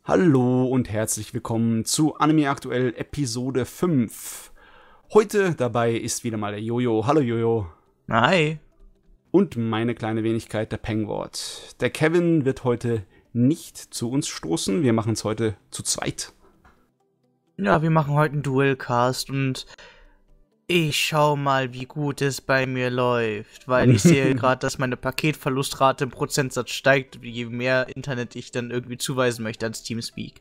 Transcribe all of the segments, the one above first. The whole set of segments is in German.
Hallo und herzlich willkommen zu Anime Aktuell Episode 5. Heute dabei ist wieder mal der Jojo. Hallo Jojo. Hi. Und meine kleine Wenigkeit, der Pengwort. Der Kevin wird heute nicht zu uns stoßen. Wir machen es heute zu zweit. Ja, wir machen heute einen Duelcast und ich schau mal, wie gut es bei mir läuft, weil ich sehe gerade, dass meine Paketverlustrate im Prozentsatz steigt, je mehr Internet ich dann irgendwie zuweisen möchte ans Teamspeak.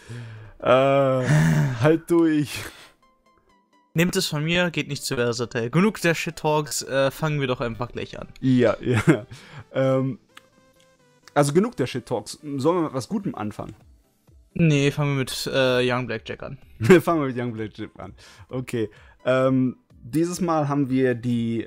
Halt durch. Nehmt es von mir, geht nicht zu Versatile. Genug der Shit-Talks, fangen wir doch einfach gleich an. Ja. Also genug der Shit-Talks. Sollen wir mit was Gutem anfangen? Nee, fangen wir mit Young Blackjack an. Fangen wir mit Young Blackjack an. Okay. Dieses Mal haben wir die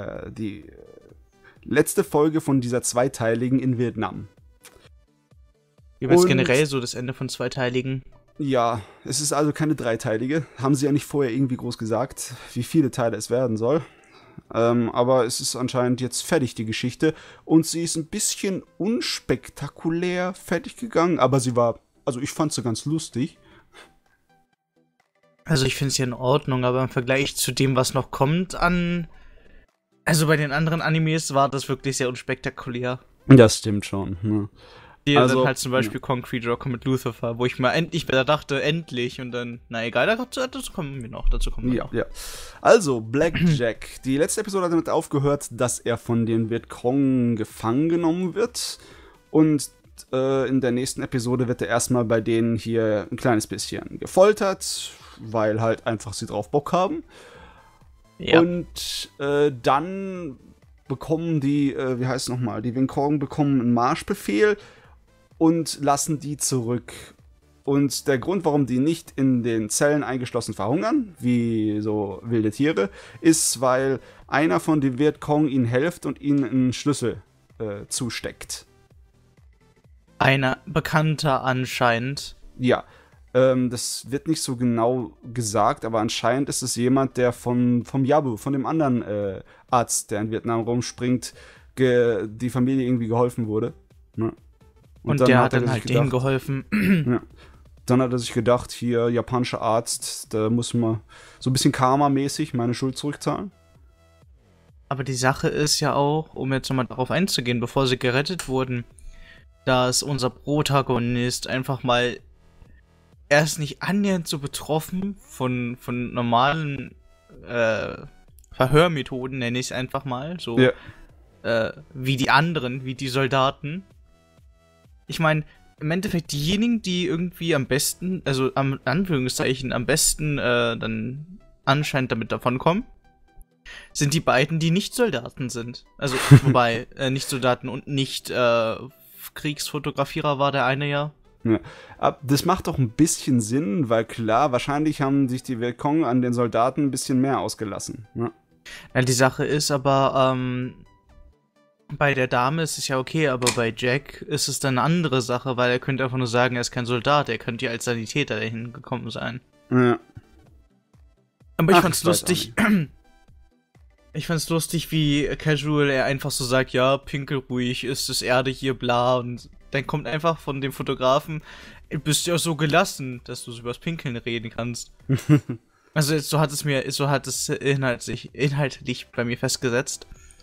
letzte Folge von dieser zweiteiligen in Vietnam. Übrigens generell so das Ende von zweiteiligen. Ja, es ist also keine dreiteilige. Haben sie ja nicht vorher irgendwie groß gesagt, wie viele Teile es werden soll. Aber es ist anscheinend jetzt fertig, die Geschichte. Und sie ist ein bisschen unspektakulär fertig gegangen, aber ich fand sie ganz lustig. Also ich finde es ja in Ordnung, aber im Vergleich zu dem, was noch kommt also bei den anderen Animes war das wirklich sehr unspektakulär. Das stimmt schon. Ne? Hier also, dann halt zum Beispiel Concrete Rocker mit Lucifer, wo ich mal endlich dachte, endlich, und dann, na egal, dazu kommen wir noch. Ja. Also, Blackjack. Die letzte Episode hat damit aufgehört, dass er von den Vietcong gefangen genommen wird. Und in der nächsten Episode wird er erstmal bei denen hier ein kleines bisschen gefoltert, weil halt einfach sie drauf Bock haben. Ja. Und dann bekommen die Vietcong bekommen einen Marschbefehl und lassen die zurück. Und der Grund, warum die nicht in den Zellen eingeschlossen verhungern, wie so wilde Tiere, ist, weil einer von den Vietcong ihnen hilft und ihnen einen Schlüssel zusteckt. Einer Bekannter anscheinend. Ja, das wird nicht so genau gesagt, aber anscheinend ist es jemand, der vom Yabu, von dem anderen Arzt, der in Vietnam rumspringt, die Familie irgendwie geholfen wurde. Ne? Und der hat dann halt denen geholfen. Ja. Dann hat er sich gedacht, hier, japanischer Arzt, da muss man so ein bisschen Karma-mäßig meine Schuld zurückzahlen. Aber die Sache ist ja auch, um jetzt nochmal darauf einzugehen, bevor sie gerettet wurden, dass unser Protagonist einfach mal, er ist nicht annähernd so betroffen von normalen Verhörmethoden, nenne ich es einfach mal, so wie die anderen, wie die Soldaten. Ich meine, im Endeffekt diejenigen, die irgendwie am besten, also am Anführungszeichen am besten dann anscheinend damit davonkommen, sind die beiden, die nicht Soldaten sind. Also, wobei, nicht Soldaten und nicht Kriegsfotografierer war der eine ja. Ja. Das macht doch ein bisschen Sinn, weil klar, wahrscheinlich haben sich die Vietcong an den Soldaten ein bisschen mehr ausgelassen. Ne? Ja, die Sache ist aber, bei der Dame ist es ja okay, aber bei Jack ist es dann eine andere Sache, weil er könnte einfach nur sagen, er ist kein Soldat, er könnte ja als Sanitäter dahin gekommen sein. Ja. Aber ich fand's lustig. Ich fand's lustig, wie casual er einfach so sagt, ja, pinkel ruhig, ist es Erde hier, bla, und dann kommt einfach von dem Fotografen, du bist ja so gelassen, dass du so übers Pinkeln reden kannst. Also so hat es inhaltlich bei mir festgesetzt.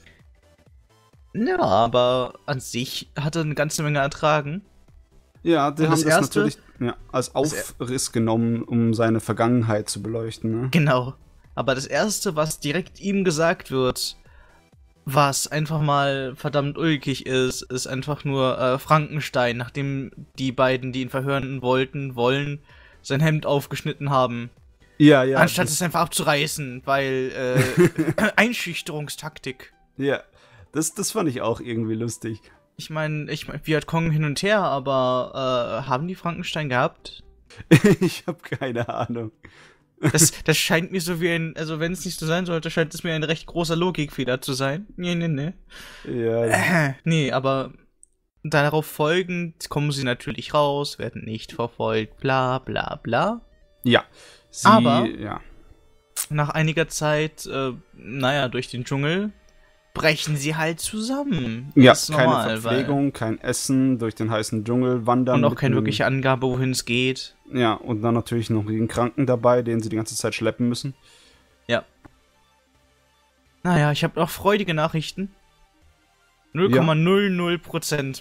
Ja, aber an sich hat er eine ganze Menge ertragen. Ja, die haben das natürlich als Aufriss genommen, um seine Vergangenheit zu beleuchten. Ne? Genau. Aber das Erste, was direkt ihm gesagt wird, was einfach mal verdammt ulkig ist einfach nur Frankenstein, nachdem die beiden, die ihn verhören wollen, sein Hemd aufgeschnitten haben. Ja. Anstatt es einfach abzureißen, weil Einschüchterungstaktik. Ja, das fand ich auch irgendwie lustig. Ich meine, Vietcong hin und her, aber haben die Frankenstein gehabt? Ich habe keine Ahnung. Das scheint mir so wie also wenn es nicht so sein sollte, scheint es mir ein recht großer Logikfehler zu sein. Nee. Ja. Nee, aber darauf folgend kommen sie natürlich raus, werden nicht verfolgt, bla bla bla. Ja. Aber nach einiger Zeit, durch den Dschungel, brechen sie halt zusammen. Ja, das ist normal, keine Verpflegung, kein Essen, durch den heißen Dschungel wandern. Und auch keine wirkliche Angabe, wohin es geht. Ja, und dann natürlich noch den Kranken dabei, den sie die ganze Zeit schleppen müssen. Ja. Naja, ich habe auch freudige Nachrichten. 0,00%.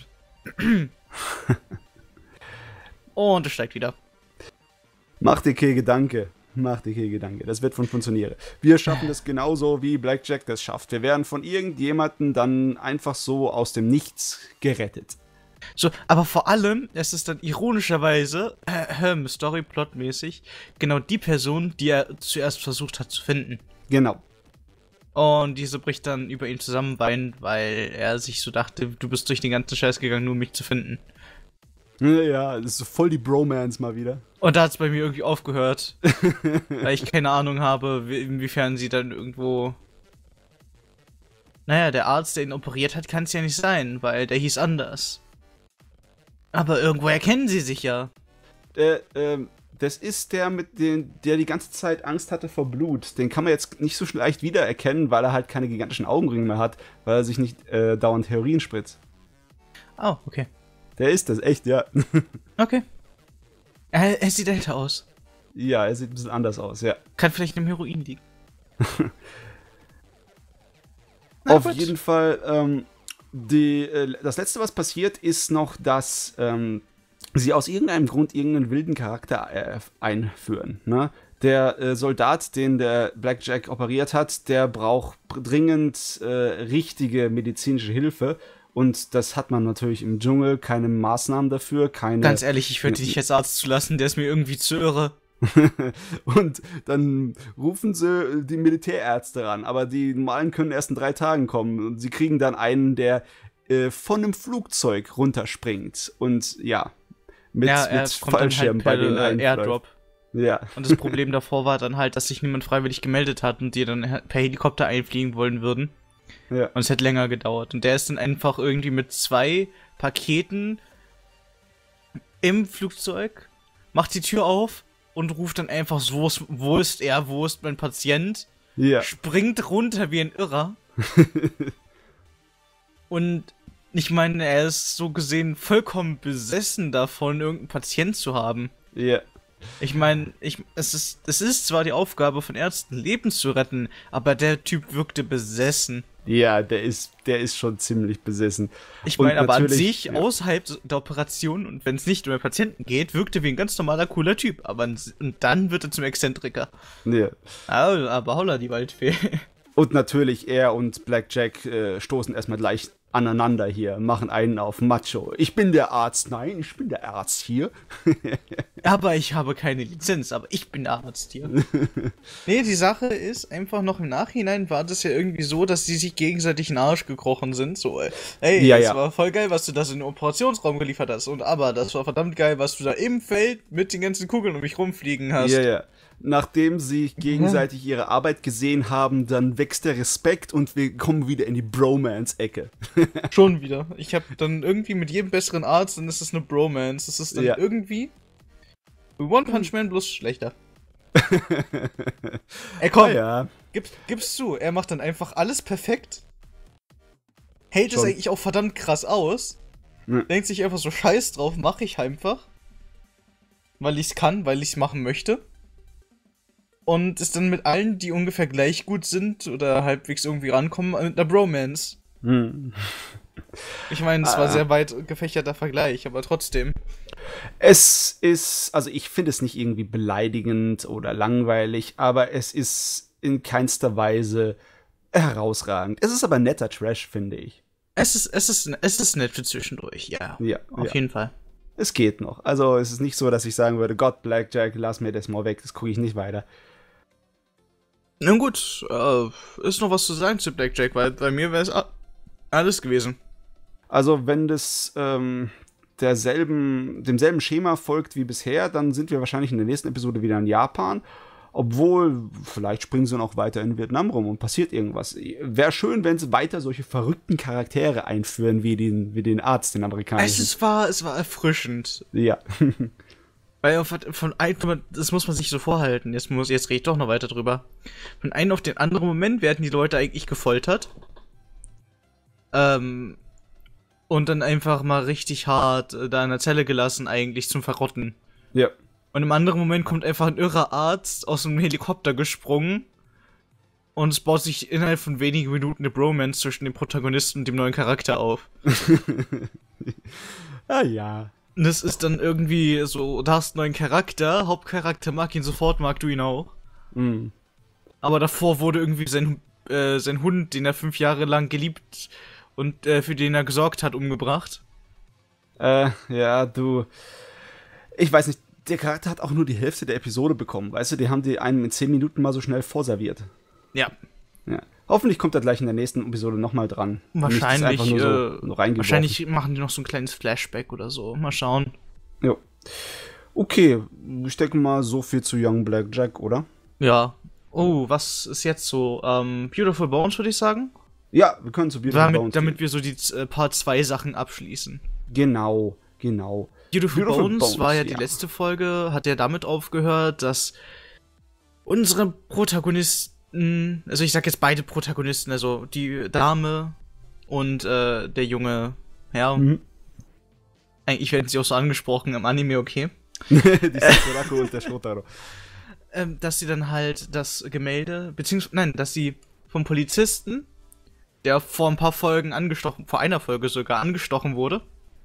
Und es steigt wieder. Mach dir kein Gedanke. Das wird funktionieren. Wir schaffen das genauso, wie Blackjack das schafft. Wir werden von irgendjemandem dann einfach so aus dem Nichts gerettet. So, aber vor allem, es ist dann ironischerweise, Storyplot-mäßig, genau die Person, die er zuerst versucht hat zu finden. Genau. Und diese bricht dann über ihn zusammen, weinend, weil er sich so dachte, du bist durch den ganzen Scheiß gegangen, nur um mich zu finden. Ja, das ist voll die Bromance mal wieder. Und da hat es bei mir irgendwie aufgehört. Weil ich keine Ahnung habe, inwiefern sie dann irgendwo... Naja, der Arzt, der ihn operiert hat, kann es ja nicht sein, weil der hieß anders. Aber irgendwo erkennen sie sich ja. Das ist der, der die ganze Zeit Angst hatte vor Blut. Den kann man jetzt nicht so leicht wiedererkennen, weil er halt keine gigantischen Augenringe mehr hat, weil er sich nicht dauernd Heroin spritzt. Oh, okay. Der ist das, echt, ja. Okay. Er sieht älter aus. Ja, er sieht ein bisschen anders aus, ja. Kann vielleicht im Heroin liegen. Auf jeden Fall, das Letzte, was passiert, ist noch, dass sie aus irgendeinem Grund irgendeinen wilden Charakter einführen. Ne? Der Soldat, den der Blackjack operiert hat, der braucht dringend richtige medizinische Hilfe. Und das hat man natürlich im Dschungel, keine Maßnahmen dafür, keine... Ganz ehrlich, ich würde dich als Arzt zulassen, der ist mir irgendwie zu irre. Und dann rufen sie die Militärärzte ran, aber die normalen können erst in 3 Tagen kommen. Und sie kriegen dann einen, der von einem Flugzeug runterspringt. Und ja, mit Fallschirm halt bei den Airdrop. Ja. Und das Problem davor war dann halt, dass sich niemand freiwillig gemeldet hat und die dann per Helikopter einfliegen wollen würden. Ja. Und es hätte länger gedauert. Und der ist dann einfach irgendwie mit 2 Paketen im Flugzeug, macht die Tür auf und ruft dann einfach so, wo ist mein Patient? Ja. Springt runter wie ein Irrer. Und ich meine, er ist so gesehen vollkommen besessen davon, irgendeinen Patient zu haben. Ja. Ich meine, es ist zwar die Aufgabe von Ärzten, Leben zu retten, aber der Typ wirkte besessen. Ja, der ist schon ziemlich besessen. Ich meine, aber an sich, außerhalb der Operation und wenn es nicht um den Patienten geht, wirkte wie ein ganz normaler, cooler Typ. Und dann wird er zum Exzentriker. Ja. Aber holla, die Waldfee. Und natürlich, er und Blackjack stoßen erstmal gleich aneinander hier, machen einen auf Macho. Ich bin der Arzt. Nein, ich bin der Arzt hier. Aber ich habe keine Lizenz, aber ich bin der Arzt hier. Nee, die Sache ist, einfach noch im Nachhinein war das ja irgendwie so, dass sie sich gegenseitig in den Arsch gekrochen sind. So, ey, das war voll geil, was du das in den Operationsraum geliefert hast. Aber das war verdammt geil, was du da im Feld mit den ganzen Kugeln um mich rumfliegen hast. Ja. Nachdem sie gegenseitig ihre Arbeit gesehen haben, dann wächst der Respekt und wir kommen wieder in die Bromance-Ecke. Schon wieder. Ich habe dann irgendwie mit jedem besseren Arzt, dann ist es eine Bromance. Das ist dann irgendwie One Punch Man bloß schlechter. Ey, komm, gib's zu. Er macht dann einfach alles perfekt. Hält es eigentlich auch verdammt krass aus. Denkt sich einfach so, scheiß drauf, mach ich einfach. Weil ich's kann, weil ich's machen möchte. Und ist dann mit allen, die ungefähr gleich gut sind oder halbwegs irgendwie rankommen, mit einer Bromance. Ich meine, es war sehr weit gefächerter Vergleich, aber trotzdem. Es ist, also ich finde es nicht irgendwie beleidigend oder langweilig, aber es ist in keinster Weise herausragend. Es ist aber netter Trash, finde ich. Es ist nett für zwischendurch, ja. Auf jeden Fall. Es geht noch. Also es ist nicht so, dass ich sagen würde, Gott, Blackjack, lass mir das mal weg, das gucke ich nicht weiter. Nun gut, ist noch was zu sagen zu Blackjack, weil bei mir wäre es alles gewesen. Also wenn das demselben Schema folgt wie bisher, dann sind wir wahrscheinlich in der nächsten Episode wieder in Japan. Obwohl, vielleicht springen sie noch weiter in Vietnam rum und passiert irgendwas. Wäre schön, wenn sie weiter solche verrückten Charaktere einführen, wie den Arzt, den amerikanischen. Es war erfrischend. Ja. Weil das muss man sich so vorhalten. Jetzt rede ich doch noch weiter drüber. Von einem auf den anderen Moment werden die Leute eigentlich gefoltert. Und dann einfach mal richtig hart da in der Zelle gelassen, eigentlich zum Verrotten. Ja. Und im anderen Moment kommt einfach ein irrer Arzt aus einem Helikopter gesprungen. Und es baut sich innerhalb von wenigen Minuten eine Bromance zwischen dem Protagonisten und dem neuen Charakter auf. Ah ja. Und das ist dann irgendwie so, da hast du einen neuen Charakter, Hauptcharakter mag ihn sofort, magst du ihn auch. Mhm. Aber davor wurde irgendwie sein Hund, den er 5 Jahre lang geliebt und für den er gesorgt hat, umgebracht. Ja, du. Ich weiß nicht, der Charakter hat auch nur die Hälfte der Episode bekommen, weißt du, die haben die einem in 10 Minuten mal so schnell vorserviert. Ja. Ja. Hoffentlich kommt er gleich in der nächsten Episode nochmal dran. Wahrscheinlich, wahrscheinlich machen die noch so ein kleines Flashback oder so. Mal schauen. Jo. Okay, ich denke mal, so viel zu Young Black Jack, oder? Ja. Oh, was ist jetzt so? Beautiful Bones, würde ich sagen? Ja, wir können zu Beautiful Bones damit wir so die Part 2 Sachen abschließen. Genau. Beautiful Bones war ja die letzte Folge, hat ja damit aufgehört, dass unsere Protagonisten, also ich sag jetzt beide Protagonisten, also die Dame und der junge Herr, eigentlich werden sie auch so angesprochen im Anime, okay. Die Sakurako und der Shotaro. Dass sie dann halt das Gemälde, dass sie vom Polizisten, der vor ein paar Folgen vor einer Folge sogar angestochen wurde.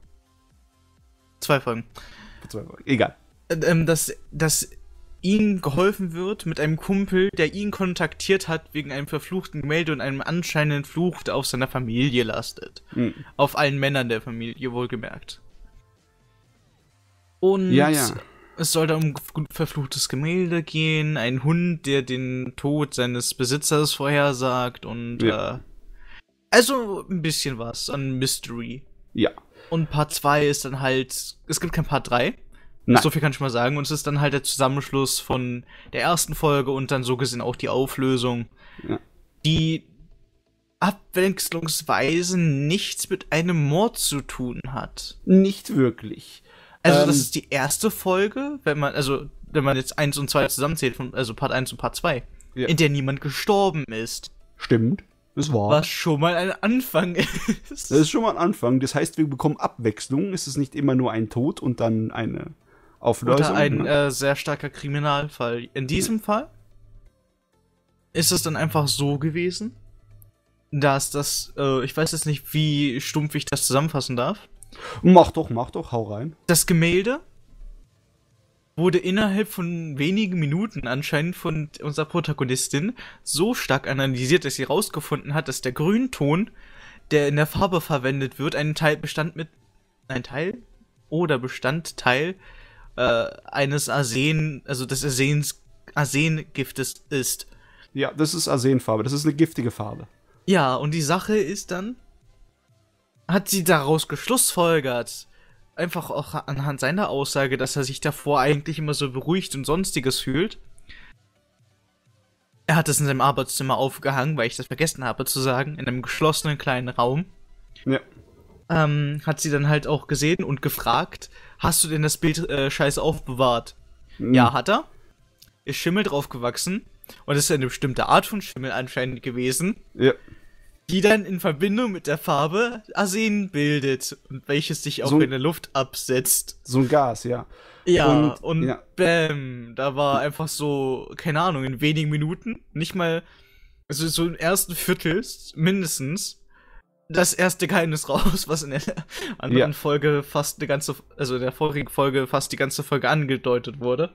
2 Folgen. Egal. Dass ihnen geholfen wird mit einem Kumpel, der ihn kontaktiert hat wegen einem verfluchten Gemälde und einem anscheinenden Fluch, der auf seiner Familie lastet. Auf allen Männern der Familie, wohlgemerkt. Und es soll da um verfluchtes Gemälde gehen, ein Hund, der den Tod seines Besitzers vorhersagt und also ein bisschen was an Mystery. Ja. Und Part 2 ist dann halt, es gibt kein Part 3. Nein. So viel kann ich mal sagen. Und es ist dann halt der Zusammenschluss von der ersten Folge und dann so gesehen auch die Auflösung, die abwechslungsweise nichts mit einem Mord zu tun hat. Nicht wirklich. Also das ist die erste Folge, wenn man jetzt 1 und 2 zusammenzählt, also Part 1 und Part 2, in der niemand gestorben ist. Stimmt, das war. Was schon mal ein Anfang ist. Das ist schon mal ein Anfang. Das heißt, wir bekommen Abwechslung. Es ist nicht immer nur ein Tod und dann eine Auflösung. Oder ein sehr starker Kriminalfall. In diesem Fall ist es dann einfach so gewesen, dass das, ich weiß jetzt nicht, wie stumpf ich das zusammenfassen darf. Mach doch, hau rein. Das Gemälde wurde innerhalb von wenigen Minuten anscheinend von unserer Protagonistin so stark analysiert, dass sie herausgefunden hat, dass der Grünton, der in der Farbe verwendet wird, Bestandteil eines Arsen, also des Arsengiftes ist. Ja, das ist Arsenfarbe, das ist eine giftige Farbe. Ja, und die Sache ist dann, hat sie daraus geschlussfolgert, einfach auch anhand seiner Aussage, dass er sich davor eigentlich immer so beruhigt und sonstiges fühlt. Er hat es in seinem Arbeitszimmer aufgehangen, weil ich das vergessen habe zu sagen, in einem geschlossenen kleinen Raum. Ja. Hat sie dann halt auch gesehen und gefragt, hast du denn das Bild scheiße aufbewahrt? Ja, hat er. Ist Schimmel drauf gewachsen. Und es ist eine bestimmte Art von Schimmel anscheinend gewesen. Ja. Die dann in Verbindung mit der Farbe Arsen bildet. Und welches sich auch in der Luft absetzt. So ein Gas, ja. Ja, und bäm, da war einfach so, keine Ahnung, in wenigen Minuten, nicht mal, also so im ersten Viertel mindestens, das erste Geheimnis raus, was in der anderen Folge fast in der vorigen Folge fast die ganze Folge angedeutet wurde.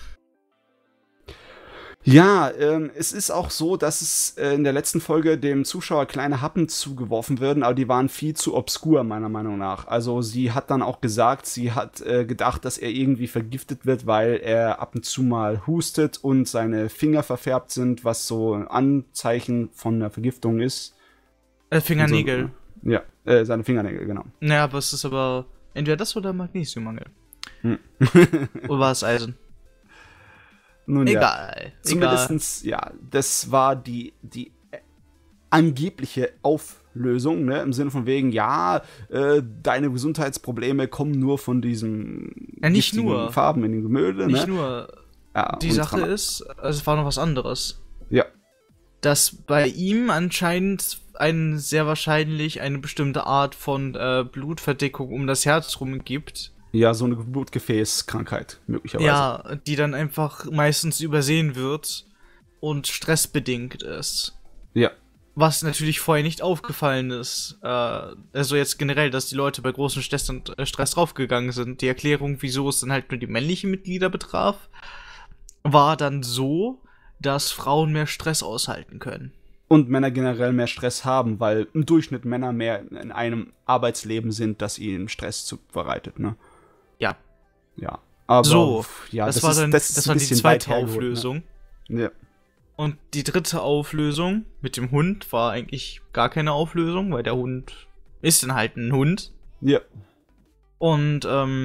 Ja, es ist auch so, dass es in der letzten Folge dem Zuschauer kleine Happen zugeworfen würden, aber die waren viel zu obskur, meiner Meinung nach. Also sie hat dann auch gesagt, sie hat gedacht, dass er irgendwie vergiftet wird, weil er ab und zu mal hustet und seine Finger verfärbt sind, was so ein Anzeichen von einer Vergiftung ist. Fingernägel. So, ja, seine Fingernägel, genau. Naja, aber es ist aber entweder das oder Magnesiummangel. Oder war es Eisen? Nun, egal. Zumindestens, das war die angebliche Auflösung, ne? Im Sinne von wegen, deine Gesundheitsprobleme kommen nur von diesen nicht nur Farben in den Gemälden. Nicht nur. Ja, die Sache ist, also es war noch was anderes. Ja. Dass bei ihm anscheinend einen sehr wahrscheinlich eine bestimmte Art von Blutverdickung um das Herz rum gibt. Ja, so eine Blutgefäßkrankheit, möglicherweise. Ja, die dann einfach meistens übersehen wird und stressbedingt ist. Ja. Was natürlich vorher nicht aufgefallen ist. Also jetzt generell, dass die Leute bei großen Stress draufgegangen sind. Die Erklärung, wieso es dann halt nur die männlichen Mitglieder betraf, war dann so, dass Frauen mehr Stress aushalten können. Und Männer generell mehr Stress haben, weil im Durchschnitt Männer mehr in einem Arbeitsleben sind, das ihnen Stress bereitet, ne? Ja. Ja. Aber so, ja, das war die zweite Auflösung. Ne? Ja. Und die dritte Auflösung mit dem Hund war eigentlich gar keine Auflösung, weil der Hund ist dann halt ein Hund. Ja. Und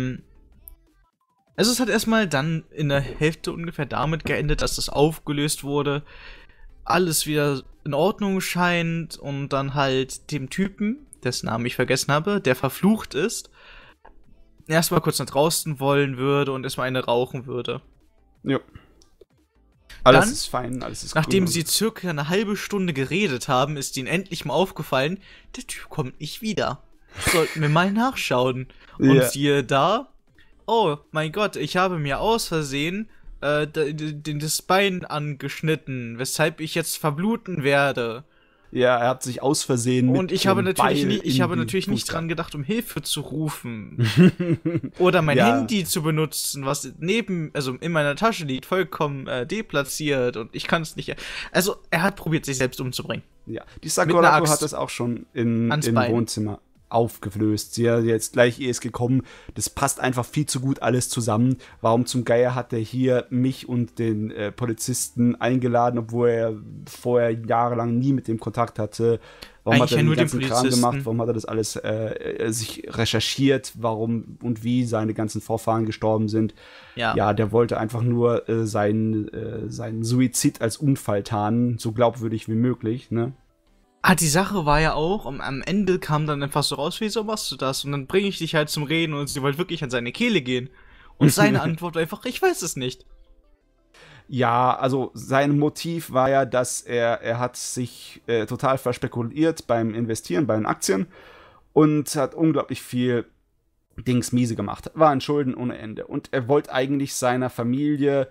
also es hat erstmal dann in der Hälfte ungefähr damit geendet, dass das aufgelöst wurde, alles wieder in Ordnung scheint und dann halt dem Typen, dessen Namen ich vergessen habe, der verflucht ist, erstmal kurz nach draußen wollen würde und erstmal eine rauchen würde. Ja. Alles dann, ist fein, alles ist nachdem cool. sie circa eine halbe Stunde geredet haben, ist ihnen endlich mal aufgefallen, der Typ kommt nicht wieder. Sollten wir mal nachschauen. Und siehe da, oh mein Gott, ich habe mir aus Versehen das Bein angeschnitten, weshalb ich jetzt verbluten werde. Ja, er hat sich aus Versehen und ich habe natürlich nicht dran gedacht, um Hilfe zu rufen. Oder mein Handy zu benutzen, was in meiner Tasche liegt, vollkommen deplatziert und ich kann es nicht. Also, er hat probiert, sich selbst umzubringen. Ja, die Sakurako hat das auch schon im Wohnzimmer aufgelöst. Sie hat jetzt gleich ist gekommen, das passt einfach viel zu gut alles zusammen. Warum zum Geier hat er hier mich und den Polizisten eingeladen, obwohl er vorher jahrelang nie mit dem Kontakt hatte? Warum eigentlich hat er nur den ganzen Kram gemacht? Polizisten. Warum hat er das alles sich recherchiert? Warum und wie seine ganzen Vorfahren gestorben sind? Ja, der wollte einfach nur seinen Suizid als Unfall tarnen, so glaubwürdig wie möglich, ne? Die Sache war ja auch, am Ende kam dann einfach so raus, wieso machst du das? Und dann bringe ich dich halt zum Reden und sie wollte wirklich an seine Kehle gehen. Und seine Antwort war einfach, ich weiß es nicht. Ja, also sein Motiv war ja, dass er hat sich total verspekuliert beim Investieren, bei den Aktien und hat unglaublich viel miese gemacht. War in Schulden ohne Ende. Und er wollte eigentlich seiner Familie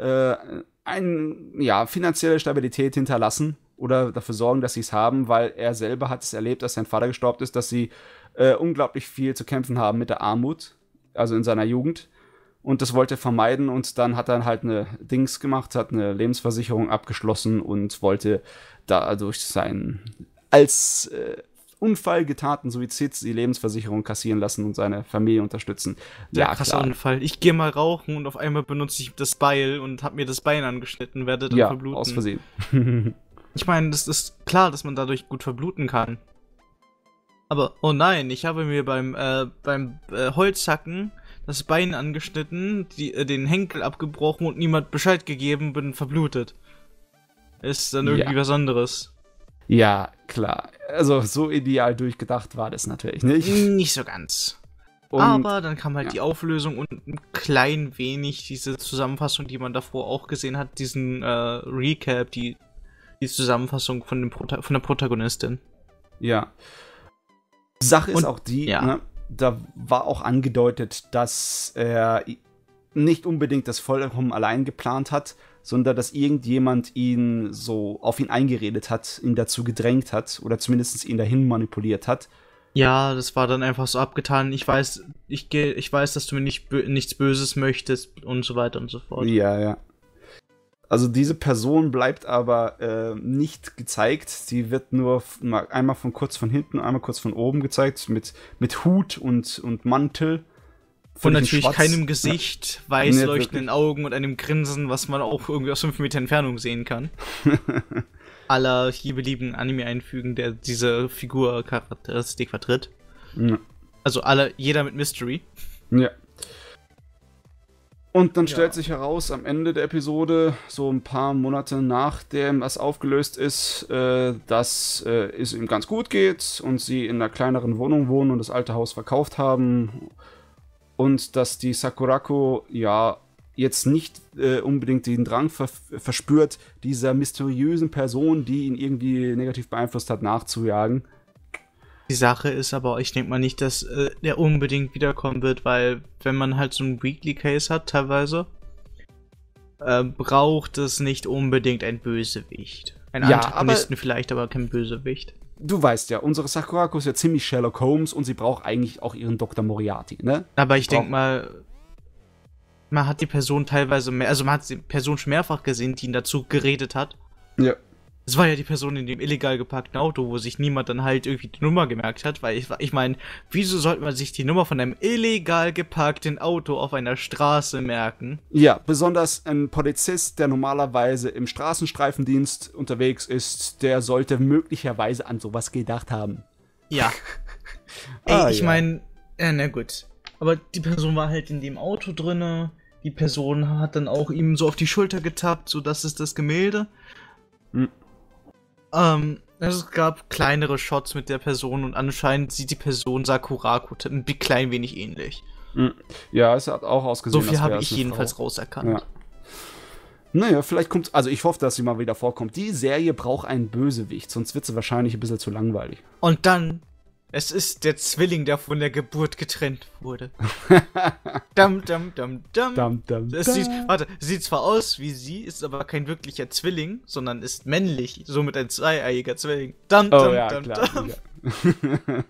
finanzielle Stabilität hinterlassen oder dafür sorgen, dass sie es haben, weil er selber hat es erlebt, dass sein Vater gestorben ist, dass sie unglaublich viel zu kämpfen haben mit der Armut, also in seiner Jugend. Und das wollte er vermeiden und dann hat er halt eine hat eine Lebensversicherung abgeschlossen und wollte dadurch seinen als Unfall getarnten Suizid die Lebensversicherung kassieren lassen und seine Familie unterstützen. Ja, krasser Unfall. Ich gehe mal rauchen und auf einmal benutze ich das Beil und habe mir das Bein angeschnitten, werde dann verbluten. Ja, aus Versehen. Ich meine, das ist klar, dass man dadurch gut verbluten kann. Aber, oh nein, ich habe mir beim Holzhacken das Bein angeschnitten, den Henkel abgebrochen und niemand Bescheid gegeben, bin verblutet. Ist dann irgendwie was anderes. Ja, klar. Also, so ideal durchgedacht war das natürlich nicht. Nicht so ganz. Aber dann kam halt die Auflösung und ein klein wenig diese Zusammenfassung, die man davor auch gesehen hat, diesen Recap, die Zusammenfassung von der Protagonistin. Ja. Sache ist auch die, ne, da war auch angedeutet, dass er nicht unbedingt das vollkommen allein geplant hat, sondern dass irgendjemand auf ihn eingeredet hat, ihn dazu gedrängt hat oder zumindest ihn dahin manipuliert hat. Ja, das war dann einfach so abgetan. Ich weiß, dass du mir nichts Böses möchtest und so weiter und so fort. Ja. Also diese Person bleibt aber nicht gezeigt. Sie wird nur einmal kurz von hinten, einmal kurz von oben gezeigt, mit Hut und Mantel. Und natürlich keinem Gesicht, weiß leuchtenden Augen und einem Grinsen, was man auch irgendwie aus 5 Meter Entfernung sehen kann. Aller hier beliebigen Anime einfügen, der diese Figur-Charakteristik vertritt. Ja. Also jeder mit Mystery. Ja. Und dann stellt sich heraus, am Ende der Episode, so ein paar Monate nachdem das aufgelöst ist, dass es ihm ganz gut geht und sie in einer kleineren Wohnung wohnen und das alte Haus verkauft haben und dass die Sakurako jetzt nicht unbedingt den Drang verspürt, dieser mysteriösen Person, die ihn irgendwie negativ beeinflusst hat, nachzujagen. Die Sache ist aber, ich denke mal nicht, dass der unbedingt wiederkommen wird, weil wenn man halt so einen Weekly Case hat, teilweise, braucht es nicht unbedingt ein Bösewicht. Ein Antagonisten vielleicht, aber kein Bösewicht. Du weißt ja, unsere Sakurako ist ja ziemlich Sherlock Holmes und sie braucht eigentlich auch ihren Dr. Moriarty, ne? Aber ich denke mal, man hat die Person teilweise man hat die Person schon mehrfach gesehen, die ihn dazu geredet hat. Ja. Es war ja die Person in dem illegal geparkten Auto, wo sich niemand dann halt irgendwie die Nummer gemerkt hat, weil ich meine, wieso sollte man sich die Nummer von einem illegal geparkten Auto auf einer Straße merken? Ja, besonders ein Polizist, der normalerweise im Straßenstreifendienst unterwegs ist, der sollte möglicherweise an sowas gedacht haben. Ja. Ey, ich meine, na gut. Aber die Person war halt in dem Auto drinne, die Person hat dann auch ihm so auf die Schulter getappt, so das ist das Gemälde. Es gab kleinere Shots mit der Person und anscheinend sieht die Person Sakurako ein klein wenig ähnlich. Ja, es hat auch ausgesehen. So viel habe ich jedenfalls rauserkannt. Ja. Naja, vielleicht kommt, also ich hoffe, dass sie mal wieder vorkommt. Die Serie braucht einen Bösewicht, sonst wird sie wahrscheinlich ein bisschen zu langweilig. Und dann, es ist der Zwilling, der von der Geburt getrennt wurde. Dum, dum, dum, dum. Dum, dum, es sieht zwar aus wie sie, ist aber kein wirklicher Zwilling, sondern ist männlich, somit ein zweieiiger Zwilling. Dum, dum, ja, dum, klar. dum. Ja.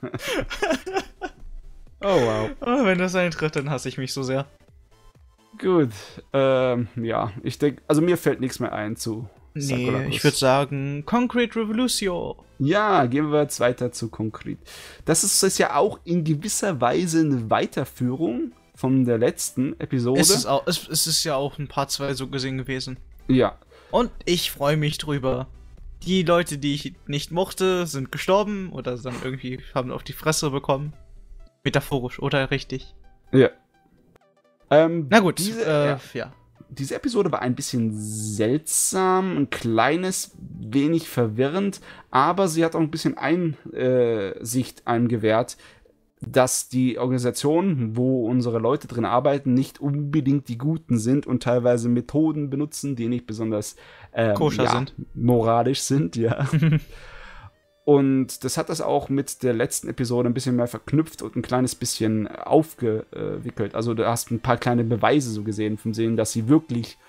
Oh, wow. Oh, wenn das eintritt, dann hasse ich mich so sehr. Gut, ja, ich denke, also mir fällt nichts mehr ein zu Sakurakus. Nee, ich würde sagen, Concrete Revolution. Ja, gehen wir jetzt weiter zu Concrete. Das ist ja auch in gewisser Weise eine Weiterführung von der letzten Episode. Es ist ja auch ein Part 2 so gesehen gewesen. Ja. Und ich freue mich drüber. Die Leute, die ich nicht mochte, sind gestorben oder dann irgendwie haben auf die Fresse bekommen. Metaphorisch, oder richtig? Ja. Na gut, ja. Diese Episode war ein bisschen seltsam, ein kleines wenig verwirrend, aber sie hat auch ein bisschen Einsicht einem gewährt, dass die Organisation, wo unsere Leute drin arbeiten, nicht unbedingt die Guten sind und teilweise Methoden benutzen, die nicht besonders koscher sind. Moralisch sind, ja. Und das hat das auch mit der letzten Episode ein bisschen mehr verknüpft und ein kleines bisschen aufgewickelt. Also du hast ein paar kleine Beweise so gesehen, vom Sehen, dass sie wirklich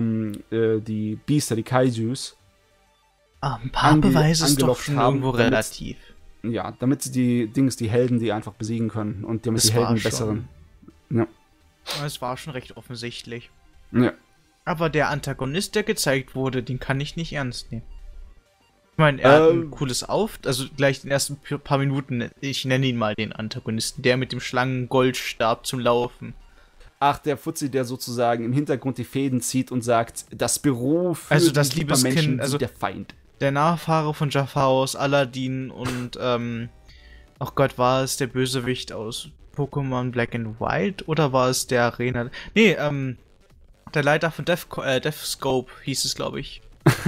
die Biester, die Kaijus ein paar Beweise ist doch schon irgendwo relativ. Ja, damit sie die Helden, die einfach besiegen können und damit die Helden besseren. Ja. Es war schon recht offensichtlich. Ja. Aber der Antagonist, der gezeigt wurde, den kann ich nicht ernst nehmen. Ich meine, er hat ein cooles also gleich den ersten paar Minuten, ich nenne ihn mal den Antagonisten, der mit dem Schlangengoldstab zum Laufen. Ach, der Fuzzi, der sozusagen im Hintergrund die Fäden zieht und sagt, das Büro für also das die Menschen, also der Feind. Der Nachfahre von Jafar aus Aladdin und, oh Gott, war es der Bösewicht aus Pokémon Black and White oder war es der Arena? Nee, der Leiter von Deathscope hieß es, glaube ich.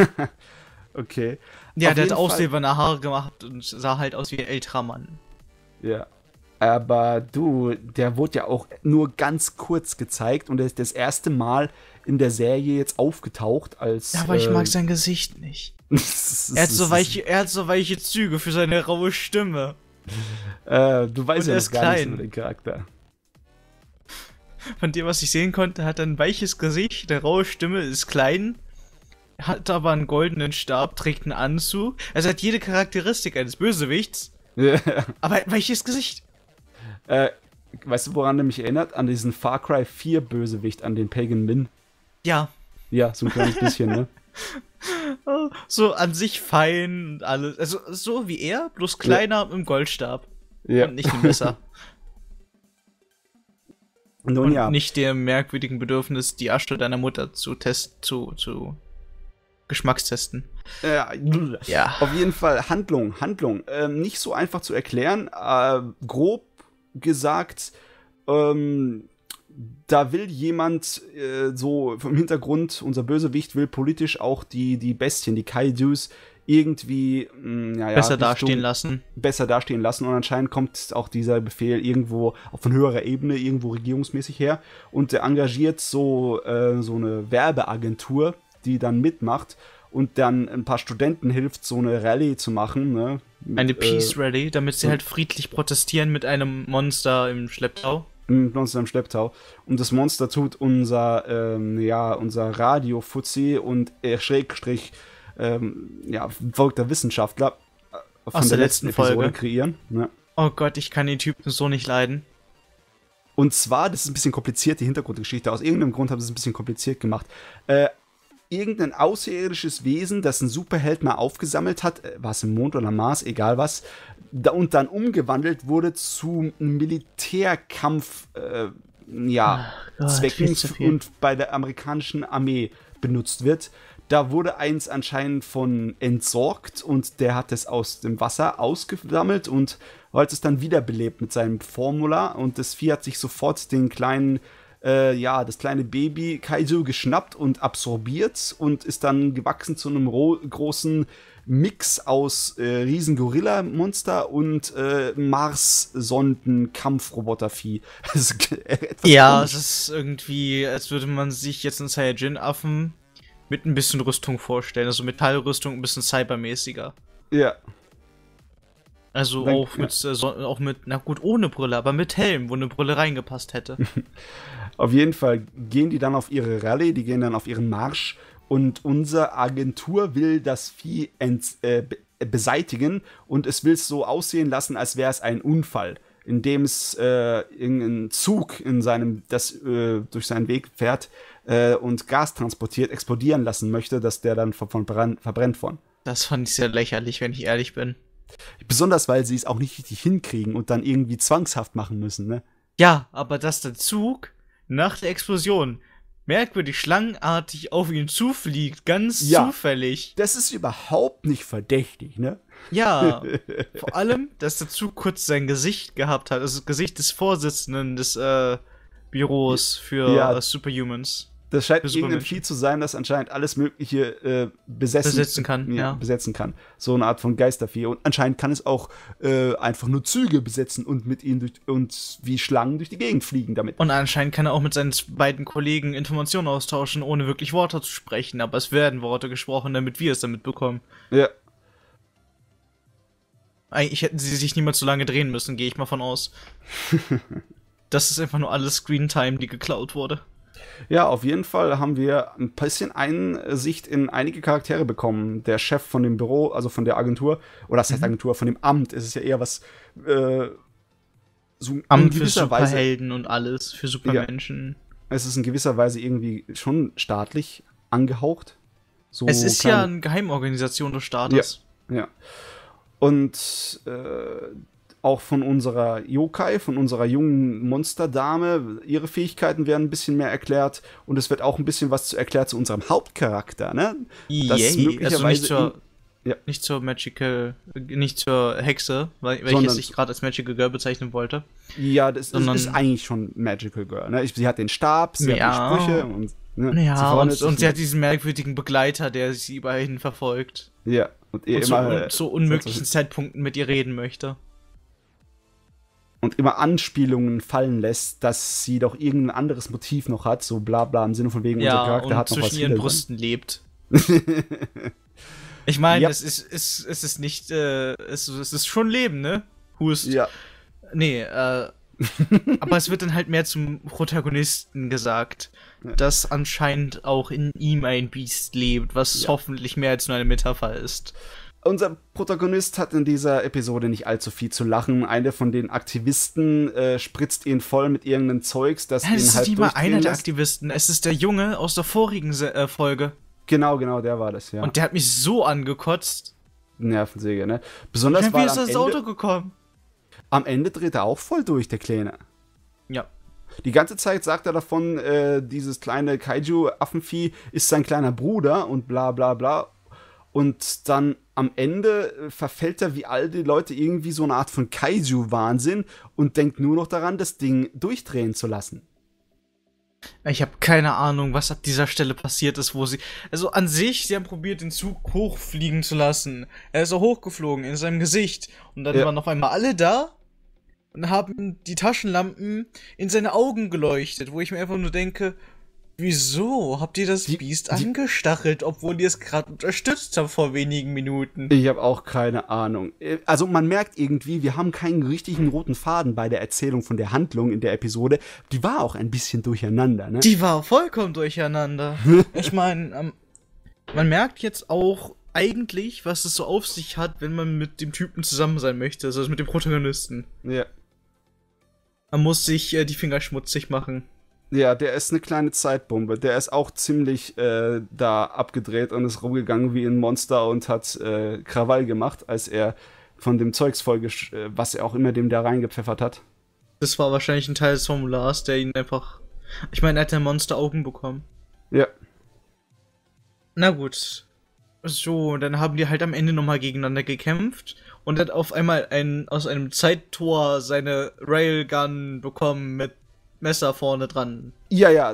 Okay. Ja, der hat aussilberne Haare gemacht und sah halt aus wie ein älterer Mann. Ja. Aber der wurde ja auch nur ganz kurz gezeigt und er ist das erste Mal in der Serie jetzt aufgetaucht als. Ja, aber ich mag sein Gesicht nicht. er hat so weiche Züge für seine raue Stimme. Du weißt ja noch gar nichts über den Charakter. Von dem, was ich sehen konnte, hat er ein weiches Gesicht, eine raue Stimme, ist klein, hat aber einen goldenen Stab, trägt einen Anzug. Also hat jede Charakteristik eines Bösewichts, aber ein weiches Gesicht. Weißt du, woran er mich erinnert? An diesen Far Cry 4 Bösewicht, an den Pagan Min. Ja. Ja, so ein kleines bisschen, ne? So an sich fein und alles. Also so wie er, bloß kleiner mit dem Goldstab. Ja. Und nicht dem Messer. Nun, und nicht dem merkwürdigen Bedürfnis, die Asche deiner Mutter zu Geschmackstesten. Ja. Auf jeden Fall Handlung. Nicht so einfach zu erklären. Grob gesagt, da will jemand so vom Hintergrund, unser Bösewicht will politisch auch die Bestien, die Kaijus, irgendwie besser dastehen lassen. Besser dastehen lassen. Und anscheinend kommt auch dieser Befehl irgendwo von höherer Ebene, irgendwo regierungsmäßig her. Und der engagiert so eine Werbeagentur, die dann mitmacht und dann ein paar Studenten hilft, so eine Rallye zu machen. Ne? Eine Peace Rally, damit sie halt friedlich protestieren mit einem Monster im Schlepptau. Monster im Schlepptau. Und das Monster tut unser Radio-Fuzzi und Schrägstrich verrückter Wissenschaftler von der letzten Episode Folge kreieren. Ja. Oh Gott, ich kann den Typen so nicht leiden. Und zwar, das ist ein bisschen kompliziert, die Hintergrundgeschichte. Aus irgendeinem Grund haben sie es ein bisschen kompliziert gemacht. Irgendein außerirdisches Wesen, das ein Superheld mal aufgesammelt hat, war es im Mond oder Mars, egal was, und dann umgewandelt wurde zu Militärkampf Zwecken und bei der amerikanischen Armee benutzt wird. Da wurde eins anscheinend von entsorgt und der hat es aus dem Wasser ausgesammelt und hat es dann wiederbelebt mit seinem Formular und das Vieh hat sich sofort das kleine Baby Kaiju geschnappt und absorbiert und ist dann gewachsen zu einem großen Mix aus riesen Gorilla-Monster und Mars-Sonden-Kampfroboter-Vieh. Ja, es ist irgendwie, als würde man sich jetzt einen Saiyajin-Affen mit ein bisschen Rüstung vorstellen. Also Metallrüstung, ein bisschen cybermäßiger. Ja. Also auch mit, na gut, ohne Brille, aber mit Helm, wo eine Brille reingepasst hätte. Auf jeden Fall gehen die dann auf ihre Rallye, die gehen dann auf ihren Marsch und unsere Agentur will das Vieh beseitigen und es will es so aussehen lassen, als wäre es ein Unfall, in dem es irgendein Zug durch seinen Weg fährt und Gas transportiert, explodieren lassen möchte, dass der dann verbrennt von. Das fand ich sehr lächerlich, wenn ich ehrlich bin. Besonders, weil sie es auch nicht richtig hinkriegen und dann irgendwie zwangshaft machen müssen, ne? Ja, aber dass der Zug nach der Explosion merkwürdig schlangenartig auf ihn zufliegt, ganz zufällig. Das ist überhaupt nicht verdächtig, ne? Ja, vor allem, dass der Zug kurz sein Gesicht gehabt hat, also das Gesicht des Vorsitzenden des Büros für Superhumans. Das scheint irgendein Vieh zu sein, das anscheinend alles Mögliche besetzen kann. Ja. Besetzen kann. So eine Art von Geistervieh. Und anscheinend kann es auch einfach nur Züge besetzen und mit ihnen wie Schlangen durch die Gegend fliegen damit. Und anscheinend kann er auch mit seinen beiden Kollegen Informationen austauschen, ohne wirklich Worte zu sprechen. Aber es werden Worte gesprochen, damit wir es damit bekommen. Ja. Eigentlich hätten sie sich niemals so lange drehen müssen, gehe ich mal von aus. Das ist einfach nur alles Screentime, die geklaut wurde. Ja, auf jeden Fall haben wir ein bisschen Einsicht in einige Charaktere bekommen. Der Chef von dem Büro, also von der Agentur, oder das heißt Agentur, von dem Amt, es ist ja eher was so Amt für Superhelden und alles, für Supermenschen. Ja, es ist in gewisser Weise irgendwie schon staatlich angehaucht. So es ist ja eine Geheimorganisation des Staates. Ja. Und auch von unserer Yokai, von unserer jungen Monsterdame, ihre Fähigkeiten werden ein bisschen mehr erklärt und es wird auch ein bisschen was erklärt zu unserem Hauptcharakter, ne? Das möglicherweise also nicht zur Hexe, weil ich es nicht gerade als Magical Girl bezeichnen wollte. Ja, das ist eigentlich schon Magical Girl, ne? Sie hat den Stab, sie hat die Sprüche und sie hat diesen merkwürdigen Begleiter, der sie überall hin verfolgt. Ja, und immer zu unmöglichen Zeitpunkten mit ihr reden möchte. Und immer Anspielungen fallen lässt, dass sie doch irgendein anderes Motiv noch hat, so bla bla, im Sinne von wegen, unser Charakter hat noch was zwischen ihren Brüsten lebt. Ich meine, es ist nicht, es ist schon Leben, ne? Hust. Ja. Nee, aber es wird dann halt mehr zum Protagonisten gesagt, dass anscheinend auch in ihm ein Biest lebt, was hoffentlich mehr als nur eine Metapher ist. Unser Protagonist hat in dieser Episode nicht allzu viel zu lachen. Einer von den Aktivisten spritzt ihn voll mit irgendeinem Zeugs, das ihn halt durchdrehen lässt. Es ist nicht mal einer der Aktivisten, es ist der Junge aus der vorigen Folge. Genau, der war das, ja. Und der hat mich so angekotzt. Nervensäge, ne? Besonders wie ist das Auto gekommen? Am Ende dreht er auch voll durch, der Kleine. Ja. Die ganze Zeit sagt er davon, dieses kleine Kaiju-Affenvieh ist sein kleiner Bruder und bla bla bla. Und dann am Ende verfällt er wie all die Leute irgendwie so eine Art von Kaiju-Wahnsinn und denkt nur noch daran, das Ding durchdrehen zu lassen. Ich habe keine Ahnung, was ab dieser Stelle passiert ist, wo sie. Also an sich, sie haben probiert, den Zug hochfliegen zu lassen. Er ist auch hochgeflogen in seinem Gesicht. Und dann waren auf einmal alle da und haben die Taschenlampen in seine Augen geleuchtet, wo ich mir einfach nur denke, wieso habt ihr das Biest angestachelt, obwohl ihr es gerade unterstützt habt vor wenigen Minuten? Ich habe auch keine Ahnung. Also man merkt irgendwie, wir haben keinen richtigen roten Faden bei der Erzählung von der Handlung in der Episode. Die war auch ein bisschen durcheinander, ne? Die war vollkommen durcheinander. Ich meine, man merkt jetzt auch eigentlich, was es so auf sich hat, wenn man mit dem Typen zusammen sein möchte, also mit dem Protagonisten. Ja. Man muss sich die Finger schmutzig machen. Ja, der ist eine kleine Zeitbombe. Der ist auch ziemlich da abgedreht und ist rumgegangen wie ein Monster und hat Krawall gemacht, als er von dem Zeugs was er auch immer dem da reingepfeffert hat. Das war wahrscheinlich ein Teil des Formulars, der ihn einfach... Ich meine, er hat ja Monsteraugen bekommen. Ja. Na gut. So, dann haben die halt am Ende nochmal gegeneinander gekämpft und hat auf einmal aus einem Zeittor seine Railgun bekommen mit Messer vorne dran. Ja,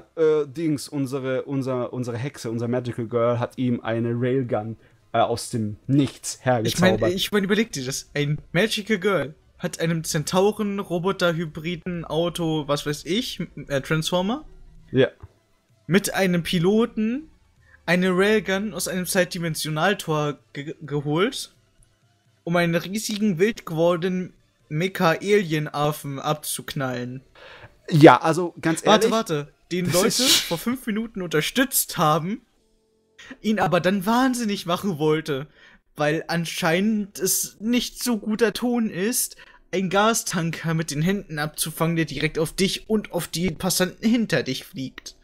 unsere Hexe, unser Magical Girl hat ihm eine Railgun aus dem Nichts hergezaubert. Ich meine, überleg dir das. Ein Magical Girl hat einem Zentauren, Roboter, Hybriden, Auto, was weiß ich, Transformer. Ja. Mit einem Piloten eine Railgun aus einem Zeitdimensionaltor geholt, um einen riesigen, wild gewordenen Mecha-Alien-Affen abzuknallen. Ja, also ganz ehrlich. Warte. Den Leute vor 5 Minuten unterstützt haben, ihn aber dann wahnsinnig machen wollte, weil anscheinend es nicht so guter Ton ist, einen Gastanker mit den Händen abzufangen, der direkt auf dich und auf die Passanten hinter dich fliegt.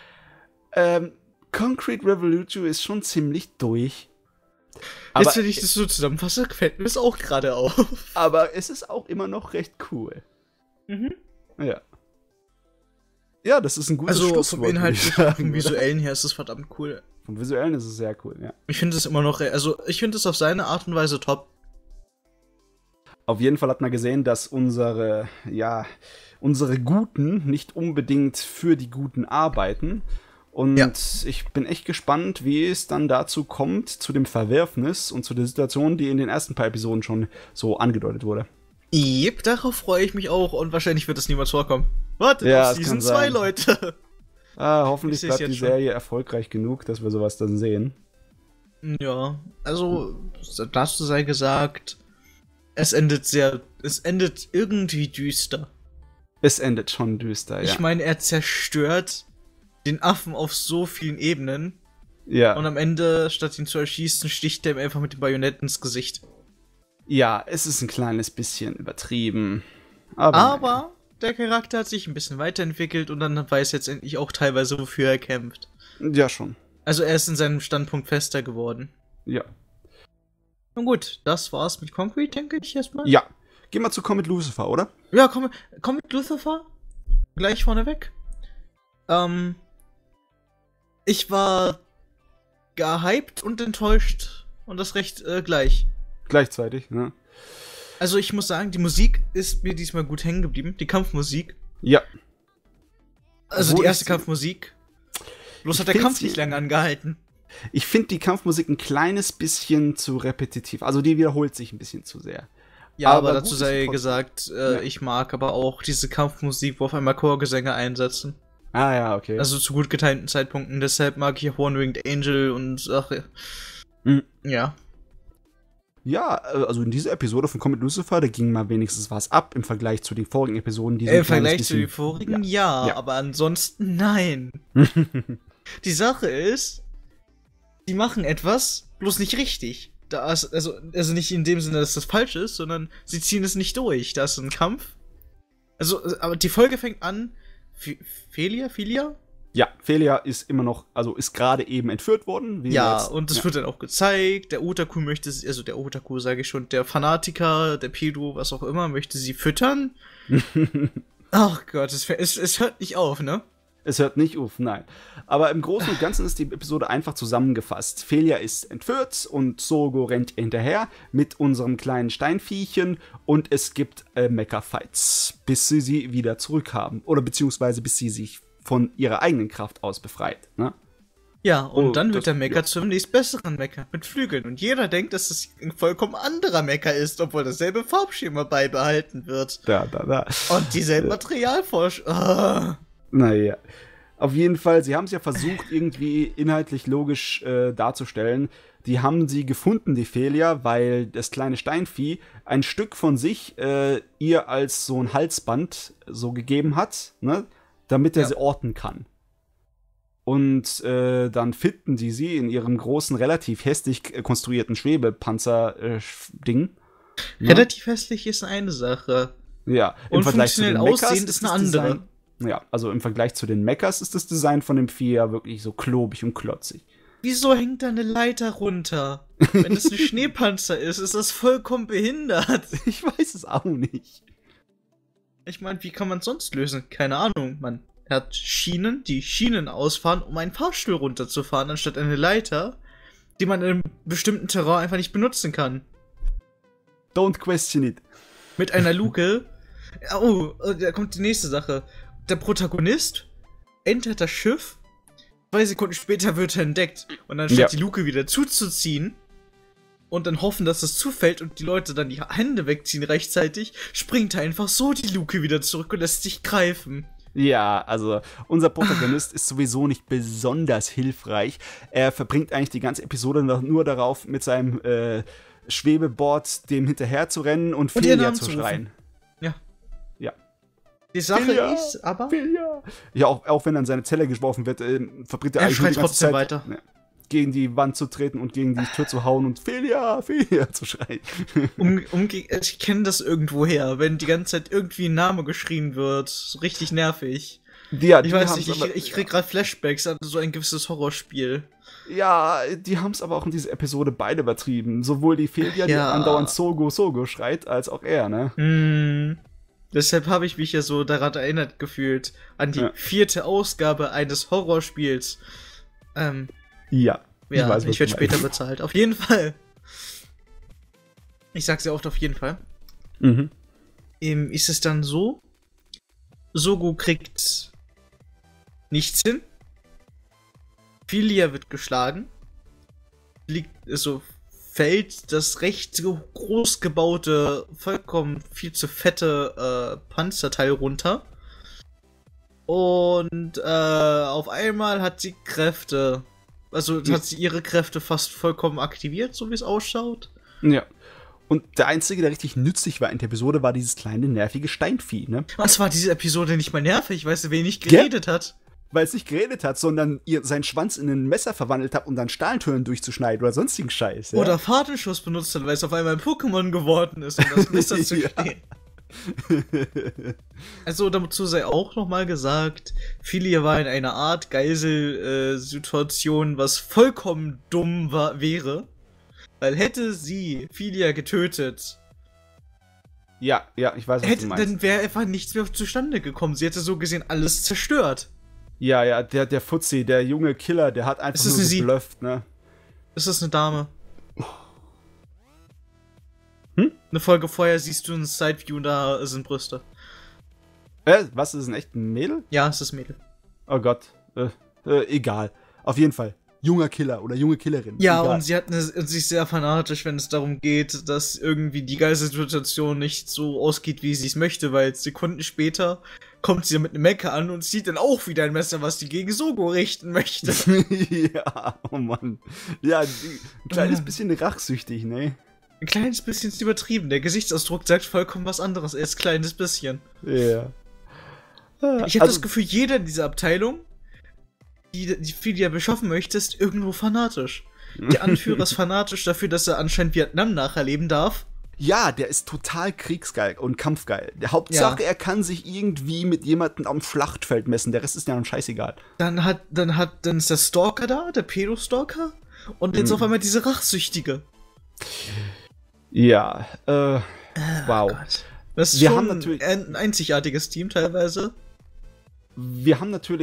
Concrete Revolution ist schon ziemlich durch. Jetzt, wenn ich das so zusammenfasse, fällt mir das auch gerade auf. Aber es ist auch immer noch recht cool. Mhm. Ja. Ja, das ist ein gutes Schlusswort. Also vom Inhaltlichen, vom Visuellen her ist es verdammt cool. Vom Visuellen ist es sehr cool, ja. Ich finde es immer noch, also ich finde es auf seine Art und Weise top. Auf jeden Fall hat man gesehen, dass unsere Guten nicht unbedingt für die Guten arbeiten. Und ich bin echt gespannt, wie es dann dazu kommt, zu dem Verwerfnis und zu der Situation, die in den ersten paar Episoden schon so angedeutet wurde. Jep, darauf freue ich mich auch und wahrscheinlich wird es niemals vorkommen. Wartet Ja, auf Season 2, Leute. Hoffentlich bleibt die Serie erfolgreich genug, dass wir sowas dann sehen. Ja, also dazu sei gesagt, es endet irgendwie düster. Es endet schon düster, ja. Ich meine, er zerstört den Affen auf so vielen Ebenen. Ja. Und am Ende, statt ihn zu erschießen, sticht er ihm einfach mit dem Bajonett ins Gesicht. Ja, es ist ein kleines bisschen übertrieben. Aber der Charakter hat sich ein bisschen weiterentwickelt und dann weiß jetzt endlich auch teilweise, wofür er kämpft. Ja, schon. Also er ist in seinem Standpunkt fester geworden. Ja. Nun gut, das war's mit Concrete, denke ich erstmal. Ja. Geh mal zu Comet Lucifer, oder? Ja, Comet Lucifer? Gleich vorneweg. Ich war gehypt und enttäuscht und das recht gleich. Gleichzeitig, ne? Also ich muss sagen, die Musik ist mir diesmal gut hängen geblieben. Die Kampfmusik. Ja. Also die erste Kampfmusik. Bloß hat der Kampf nicht lange angehalten. Ich finde die Kampfmusik ein kleines bisschen zu repetitiv. Also die wiederholt sich ein bisschen zu sehr. Ja, aber dazu sei gesagt, ich mag aber auch diese Kampfmusik, wo auf einmal Chorgesänge einsetzen. Ah ja, okay. Also zu gut getimten Zeitpunkten. Deshalb mag ich auch One-Winged Angel und ja. Ja, also in dieser Episode von Comet Lucifer, da ging mal wenigstens was ab im Vergleich zu den vorigen Episoden. Im Vergleich zu den vorigen, ja, aber ansonsten nein. Die Sache ist, die machen etwas, bloß nicht richtig. Also nicht in dem Sinne, dass das falsch ist, sondern sie ziehen es nicht durch. Da ist ein Kampf. Also, aber die Folge fängt an, Felia? Ja, Felia ist immer noch, also ist gerade eben entführt worden. Und das wird dann auch gezeigt. Der Otaku sage ich schon, der Fanatiker, der Pedo, was auch immer, möchte sie füttern. Ach Gott, es hört nicht auf, ne? Es hört nicht auf, nein. Aber im Großen und Ganzen ist die Episode einfach zusammengefasst. Felia ist entführt und Sorgo rennt hinterher mit unserem kleinen Steinviechchen und es gibt Mecha-Fights, bis sie wieder zurückhaben. Oder beziehungsweise bis sie sich von ihrer eigenen Kraft aus befreit, ne? Ja, und dann wird der Mecha zum nächstbesseren Mecha mit Flügeln. Und jeder denkt, dass es ein vollkommen anderer Mecha ist, obwohl dasselbe Farbschema beibehalten wird. Da. Und dieselbe Materialforschung. Naja. Auf jeden Fall, sie haben es ja versucht, irgendwie inhaltlich logisch darzustellen. Die haben sie gefunden, die Felia, weil das kleine Steinvieh ein Stück von sich ihr als so ein Halsband so gegeben hat, ne, damit er sie orten kann. Und dann finden die sie in ihrem großen, relativ hässlich konstruierten Schwebepanzer-Ding. Relativ hässlich ist eine Sache. Ja, im Vergleich zu den Mechas ist eine andere. Design, ja, also im Vergleich zu den Mechas ist das Design von dem Vieh ja wirklich so klobig und klotzig. Wieso hängt da eine Leiter runter? Wenn es ein Schneepanzer ist das vollkommen behindert. Ich weiß es auch nicht. Ich meine, wie kann man es sonst lösen? Keine Ahnung, man. Er hat Schienen, die Schienen ausfahren, um einen Fahrstuhl runterzufahren, anstatt eine Leiter, die man in einem bestimmten Terrain einfach nicht benutzen kann. Don't question it. Mit einer Luke. Oh, da kommt die nächste Sache. Der Protagonist entert das Schiff, 2 Sekunden später wird er entdeckt. Und anstatt die Luke wieder zuzuziehen und dann hoffen, dass es zufällt und die Leute dann die Hände wegziehen rechtzeitig, springt er einfach so die Luke wieder zurück und lässt sich greifen. Ja, also unser Protagonist ist sowieso nicht besonders hilfreich. Er verbringt eigentlich die ganze Episode nur darauf, mit seinem Schwebeboard dem hinterher zu rennen und Felia zu schreien. Ja. Ja. Die Sache ist aber... Felia. Ja, auch wenn er in seine Zelle geworfen wird, verbringt er eigentlich schreit die ganze trotzdem Zeit weiter. Gegen die Wand zu treten und gegen die Tür zu hauen und Felia zu schreien. Ich kenne das irgendwoher, wenn die ganze Zeit irgendwie ein Name geschrien wird. So richtig nervig. Ja, ich weiß nicht, ich krieg gerade Flashbacks an so ein gewisses Horrorspiel. Ja, die haben es aber auch in dieser Episode beide übertrieben. Sowohl die Felia, die andauernd Sogo schreit, als auch er, ne? Deshalb habe ich mich ja so daran erinnert gefühlt. An die 4. Ausgabe eines Horrorspiels. Ja. Ich werde später bezahlt. Auf jeden Fall. Ich sag's ja oft auf jeden Fall. Ist es dann so, Sogo kriegt nichts hin. Felia wird geschlagen. Fällt das recht groß gebaute, vollkommen viel zu fette Panzerteil runter. Und auf einmal hat sie Kräfte. Also hat sie ihre Kräfte fast vollkommen aktiviert, so wie es ausschaut. Ja. Und der Einzige, der richtig nützlich war in der Episode, war dieses kleine, nervige Steinvieh, ne? Was war diese Episode nicht mal nervig, weißt du, wer nicht geredet hat? Weil es nicht geredet hat, sondern seinen Schwanz in ein Messer verwandelt hat, um dann Stahltüren durchzuschneiden oder sonstigen Scheiß. Ja? Oder Fahrtenschuss benutzt hat, weil es auf einmal ein Pokémon geworden ist, um das Messer zu stehen. Also dazu sei auch nochmal gesagt, Felia war in einer Art Geisel-Situation, was vollkommen dumm wäre. Weil hätte sie Felia getötet, ja, ich weiß, was du meinst. Dann wäre einfach nichts mehr zustande gekommen. Sie hätte so gesehen alles zerstört. Ja, der Fuzzi, der junge Killer, der hat einfach nur geblufft, ne? Ist das eine Dame? Eine Folge vorher siehst du ein Sideview und da sind Brüste. Was, ist ein echt Mädel? Ja, es ist ein Mädel. Oh Gott. Egal. Auf jeden Fall. Junger Killer oder junge Killerin. Ja, egal. Und sie ist sehr fanatisch, wenn es darum geht, dass irgendwie die Geiselsituation nicht so ausgeht, wie sie es möchte, weil Sekunden später kommt sie mit einem Mecker an und sieht dann auch wieder ein Messer, was die gegen Sogo richten möchte. Ja, oh Mann. Ja, ein kleines bisschen rachsüchtig, ne? Ein kleines bisschen ist übertrieben. Der Gesichtsausdruck sagt vollkommen was anderes als ein kleines bisschen. Ja. Ich habe das Gefühl, jeder in dieser Abteilung, die Felia beschaffen möchte, ist irgendwo fanatisch. Der Anführer ist fanatisch dafür, dass er anscheinend Vietnam nacherleben darf. Ja, der ist total kriegsgeil und kampfgeil. Der Hauptsache, er kann sich irgendwie mit jemandem am Schlachtfeld messen. Der Rest ist ja dann scheißegal. Dann ist der Stalker da, der Pädostalker. Und jetzt auf einmal diese Rachsüchtige. Ja, wow. Gott. Das ist schon ein einzigartiges Team teilweise. Wir haben natürlich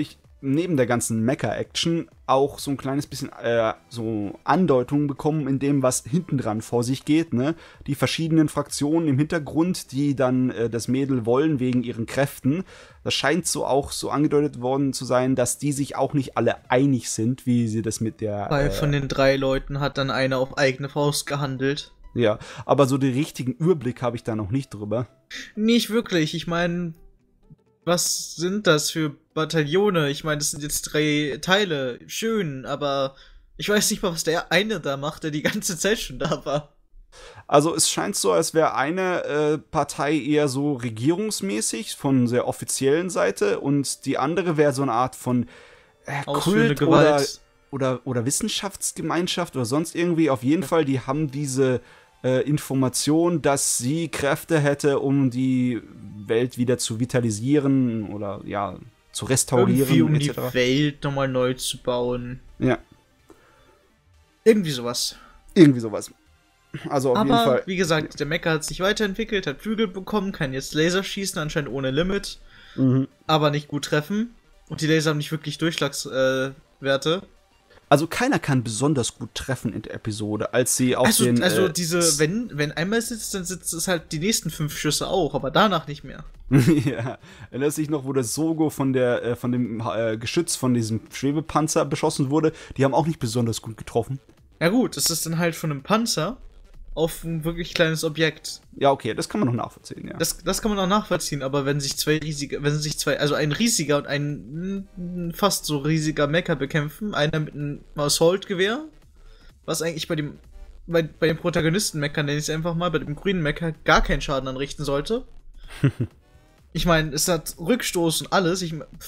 neben der ganzen Mecha-Action auch so ein kleines bisschen so Andeutungen bekommen in dem, was hinten dran vor sich geht, ne? Die verschiedenen Fraktionen im Hintergrund, die dann das Mädel wollen wegen ihren Kräften. Das scheint so auch so angedeutet worden zu sein, dass die sich auch nicht alle einig sind, wie sie das mit der... Weil von den 3 Leuten hat dann einer auf eigene Faust gehandelt. Ja, aber so den richtigen Überblick habe ich da noch nicht drüber. Nicht wirklich, ich meine, was sind das für Bataillone? Ich meine, das sind jetzt 3 Teile, schön, aber ich weiß nicht mal, was der eine da macht, der die ganze Zeit schon da war. Also es scheint so, als wäre eine Partei eher so regierungsmäßig, von sehr offiziellen Seite, und die andere wäre so eine Art von Kult oder Wissenschaftsgemeinschaft oder sonst irgendwie. Auf jeden Fall, die haben diese Information, dass sie Kräfte hätte, um die Welt wieder zu vitalisieren oder ja, zu restaurieren. Irgendwie um etc. die Welt nochmal neu zu bauen. Ja. Irgendwie sowas. Irgendwie sowas. Also auf jeden Fall. Aber, wie gesagt, der Mecha hat sich weiterentwickelt, hat Flügel bekommen, kann jetzt Laser schießen, anscheinend ohne Limit. Aber nicht gut treffen. Und die Laser haben nicht wirklich Durchschlagswerte. Also keiner kann besonders gut treffen in der Episode, als sie auf den... wenn einmal sitzt, dann sitzt es halt die nächsten 5 Schüsse auch, aber danach nicht mehr. Ja, erinnerst dich noch, wo das Sogo von dem Geschütz von diesem Schwebepanzer beschossen wurde? Die haben auch nicht besonders gut getroffen. Ja gut, das ist dann halt von einem Panzer auf ein wirklich kleines Objekt. Ja, okay, das kann man noch nachvollziehen, ja. Das kann man auch nachvollziehen, aber wenn sich also ein riesiger und ein fast so riesiger Mecha bekämpfen, einer mit einem Assault-Gewehr, was eigentlich bei dem Protagonisten-Mecha, nenne ich es einfach mal, bei dem grünen Mecha gar keinen Schaden anrichten sollte. Ich meine, es hat Rückstoß und alles,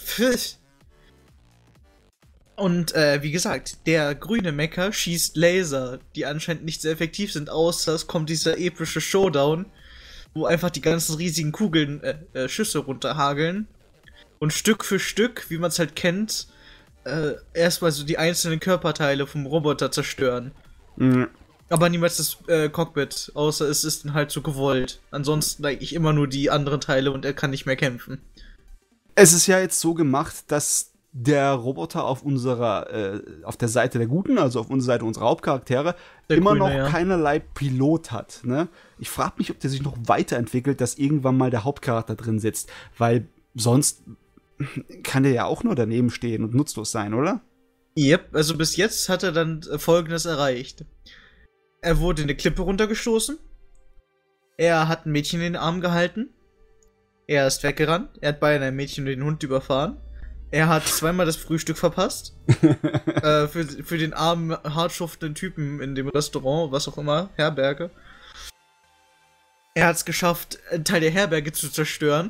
Und wie gesagt, der grüne Mecha schießt Laser, die anscheinend nicht sehr effektiv sind, außer es kommt dieser epische Showdown, wo einfach die ganzen riesigen Kugeln, Schüsse runterhageln und Stück für Stück, wie man es halt kennt, erstmal so die einzelnen Körperteile vom Roboter zerstören. Mhm. Aber niemals das Cockpit, außer es ist dann halt so gewollt. Ansonsten ich immer nur die anderen Teile und er kann nicht mehr kämpfen. Es ist ja jetzt so gemacht, dass der Roboter auf der Seite der Guten, also auf unserer Seite unserer Hauptcharaktere, immer noch keinerlei Pilot hat. Ne? Ich frage mich, ob der sich noch weiterentwickelt, dass irgendwann mal der Hauptcharakter drin sitzt, weil sonst kann der ja auch nur daneben stehen und nutzlos sein, oder? Yep, also bis jetzt hat er dann Folgendes erreicht. Er wurde in eine Klippe runtergestoßen, er hat ein Mädchen in den Arm gehalten, er ist weggerannt, er hat beinahe ein Mädchen und den Hund überfahren, er hat 2-mal das Frühstück verpasst. für den armen, hartschuftenden Typen in dem Restaurant, was auch immer, Herberge. Er hat es geschafft, einen Teil der Herberge zu zerstören.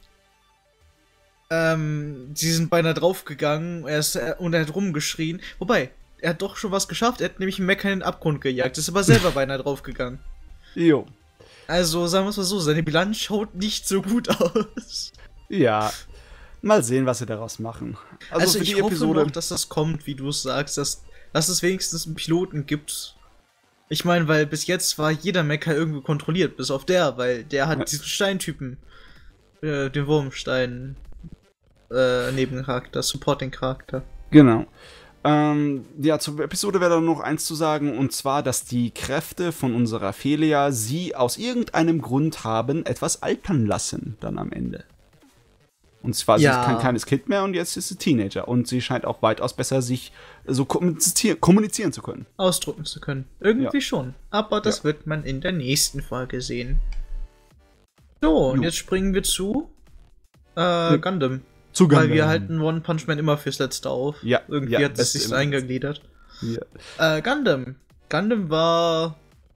Sie sind beinahe draufgegangen und er hat rumgeschrien. Wobei, er hat doch schon was geschafft. Er hat nämlich einen Mecha in den Abgrund gejagt. Ist aber selber beinahe draufgegangen. Jo. Also, sagen wir es mal so, seine Bilanz schaut nicht so gut aus. Ja. Mal sehen, was sie daraus machen. Also für die Episode hoffe noch, dass das kommt, wie du es sagst, dass es wenigstens einen Piloten gibt. Ich meine, weil bis jetzt war jeder Mecha irgendwie kontrolliert, bis auf weil der hat diesen Steintypen, den Wurmstein, Nebencharakter, Supporting-Charakter. Genau. Ja, zur Episode wäre dann noch eins zu sagen, und zwar, dass die Kräfte von unserer Felia sie aus irgendeinem Grund haben etwas altern lassen, dann am Ende. Und zwar, sie ist kein kleines Kind mehr und jetzt ist sie Teenager. Und sie scheint auch weitaus besser sich so kommunizieren zu können. Ausdrücken zu können. Irgendwie schon. Aber das wird man in der nächsten Folge sehen. So, und jetzt springen wir zu Gundam. Zu Gundam. Weil wir halten One Punch Man immer fürs Letzte auf. Ja. Irgendwie hat es sich so eingegliedert. Ja. Gundam. Gundam war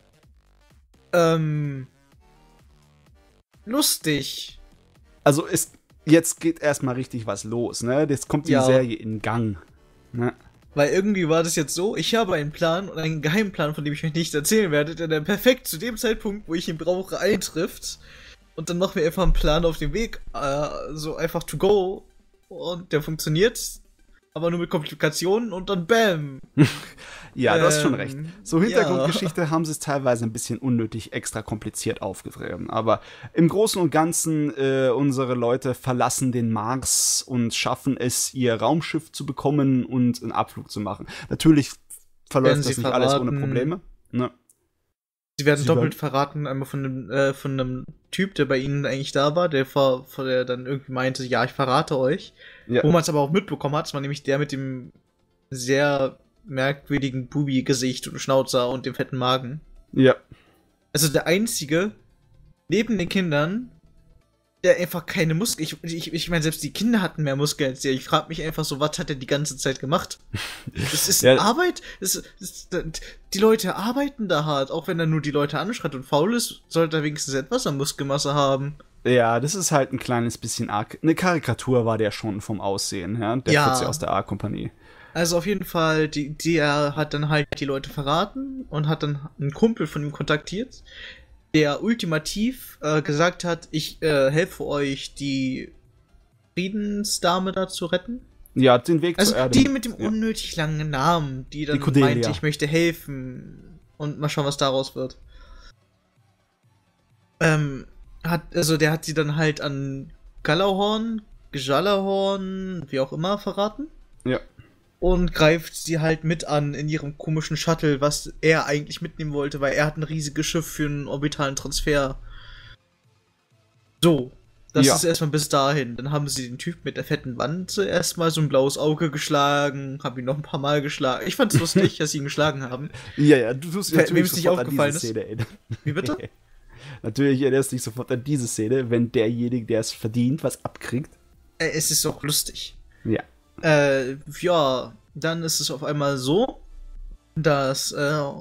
lustig. Also jetzt geht erstmal richtig was los, ne? Jetzt kommt die Serie in Gang. Ne? Weil irgendwie war das jetzt so, ich habe einen Plan und einen Geheimplan, von dem ich euch nicht erzählen werde, der dann perfekt zu dem Zeitpunkt, wo ich ihn brauche, eintrifft. Und dann machen wir einfach einen Plan auf dem Weg, so einfach to go. Und der funktioniert. aber nur mit Komplikationen und dann BÄM! Ja, du hast schon recht. So Hintergrundgeschichte haben sie es teilweise ein bisschen unnötig extra kompliziert aufgetrieben. Aber im Großen und Ganzen, unsere Leute verlassen den Mars und schaffen es, ihr Raumschiff zu bekommen und einen Abflug zu machen. Natürlich verläuft das nicht alles ohne Probleme. Ne? Sie werden doppelt verraten, einmal von einem Typ, der bei ihnen eigentlich da war, der dann irgendwie meinte, ja, ich verrate euch. Ja. Wo man es aber auch mitbekommen hat, das war nämlich der mit dem sehr merkwürdigen Bubi-Gesicht und Schnauzer und dem fetten Magen. Ja. Also der einzige, neben den Kindern, der einfach keine Muskeln... Ich meine, selbst die Kinder hatten mehr Muskeln als der. Ich frage mich einfach so, was hat er die ganze Zeit gemacht? Das ist Arbeit. Die Leute arbeiten da hart. Auch wenn er nur die Leute anschreit und faul ist, sollte er wenigstens etwas an Muskelmasse haben. Ja, das ist halt ein kleines bisschen arg. Eine Karikatur war der schon vom Aussehen, ja? Der Fritze aus der A-Kompanie. Also auf jeden Fall, der hat dann halt die Leute verraten und hat dann einen Kumpel von ihm kontaktiert, der ultimativ gesagt hat, ich helfe euch, die Friedensdame da zu retten. Ja, den Weg zur Erde. Die mit dem unnötig langen Namen, die dann meinte, ich möchte helfen und mal schauen, was daraus wird. Der hat sie dann halt an Gjallarhorn, wie auch immer, verraten. Ja. Und greift sie halt mit an in ihrem komischen Shuttle, was er eigentlich mitnehmen wollte, weil er hat ein riesiges Schiff für einen orbitalen Transfer. So, das ist erstmal bis dahin. Dann haben sie den Typ mit der fetten Wanze erstmal so ein blaues Auge geschlagen, haben ihn noch ein paar Mal geschlagen. Ich fand's lustig, dass sie ihn geschlagen haben. Ja, du tust dir natürlich nicht aufgefallen ist. Wie bitte? Natürlich erinnerst du dich sofort an diese Szene, wenn derjenige, der es verdient, was abkriegt. Es ist doch lustig. Ja. Dann ist es auf einmal so, dass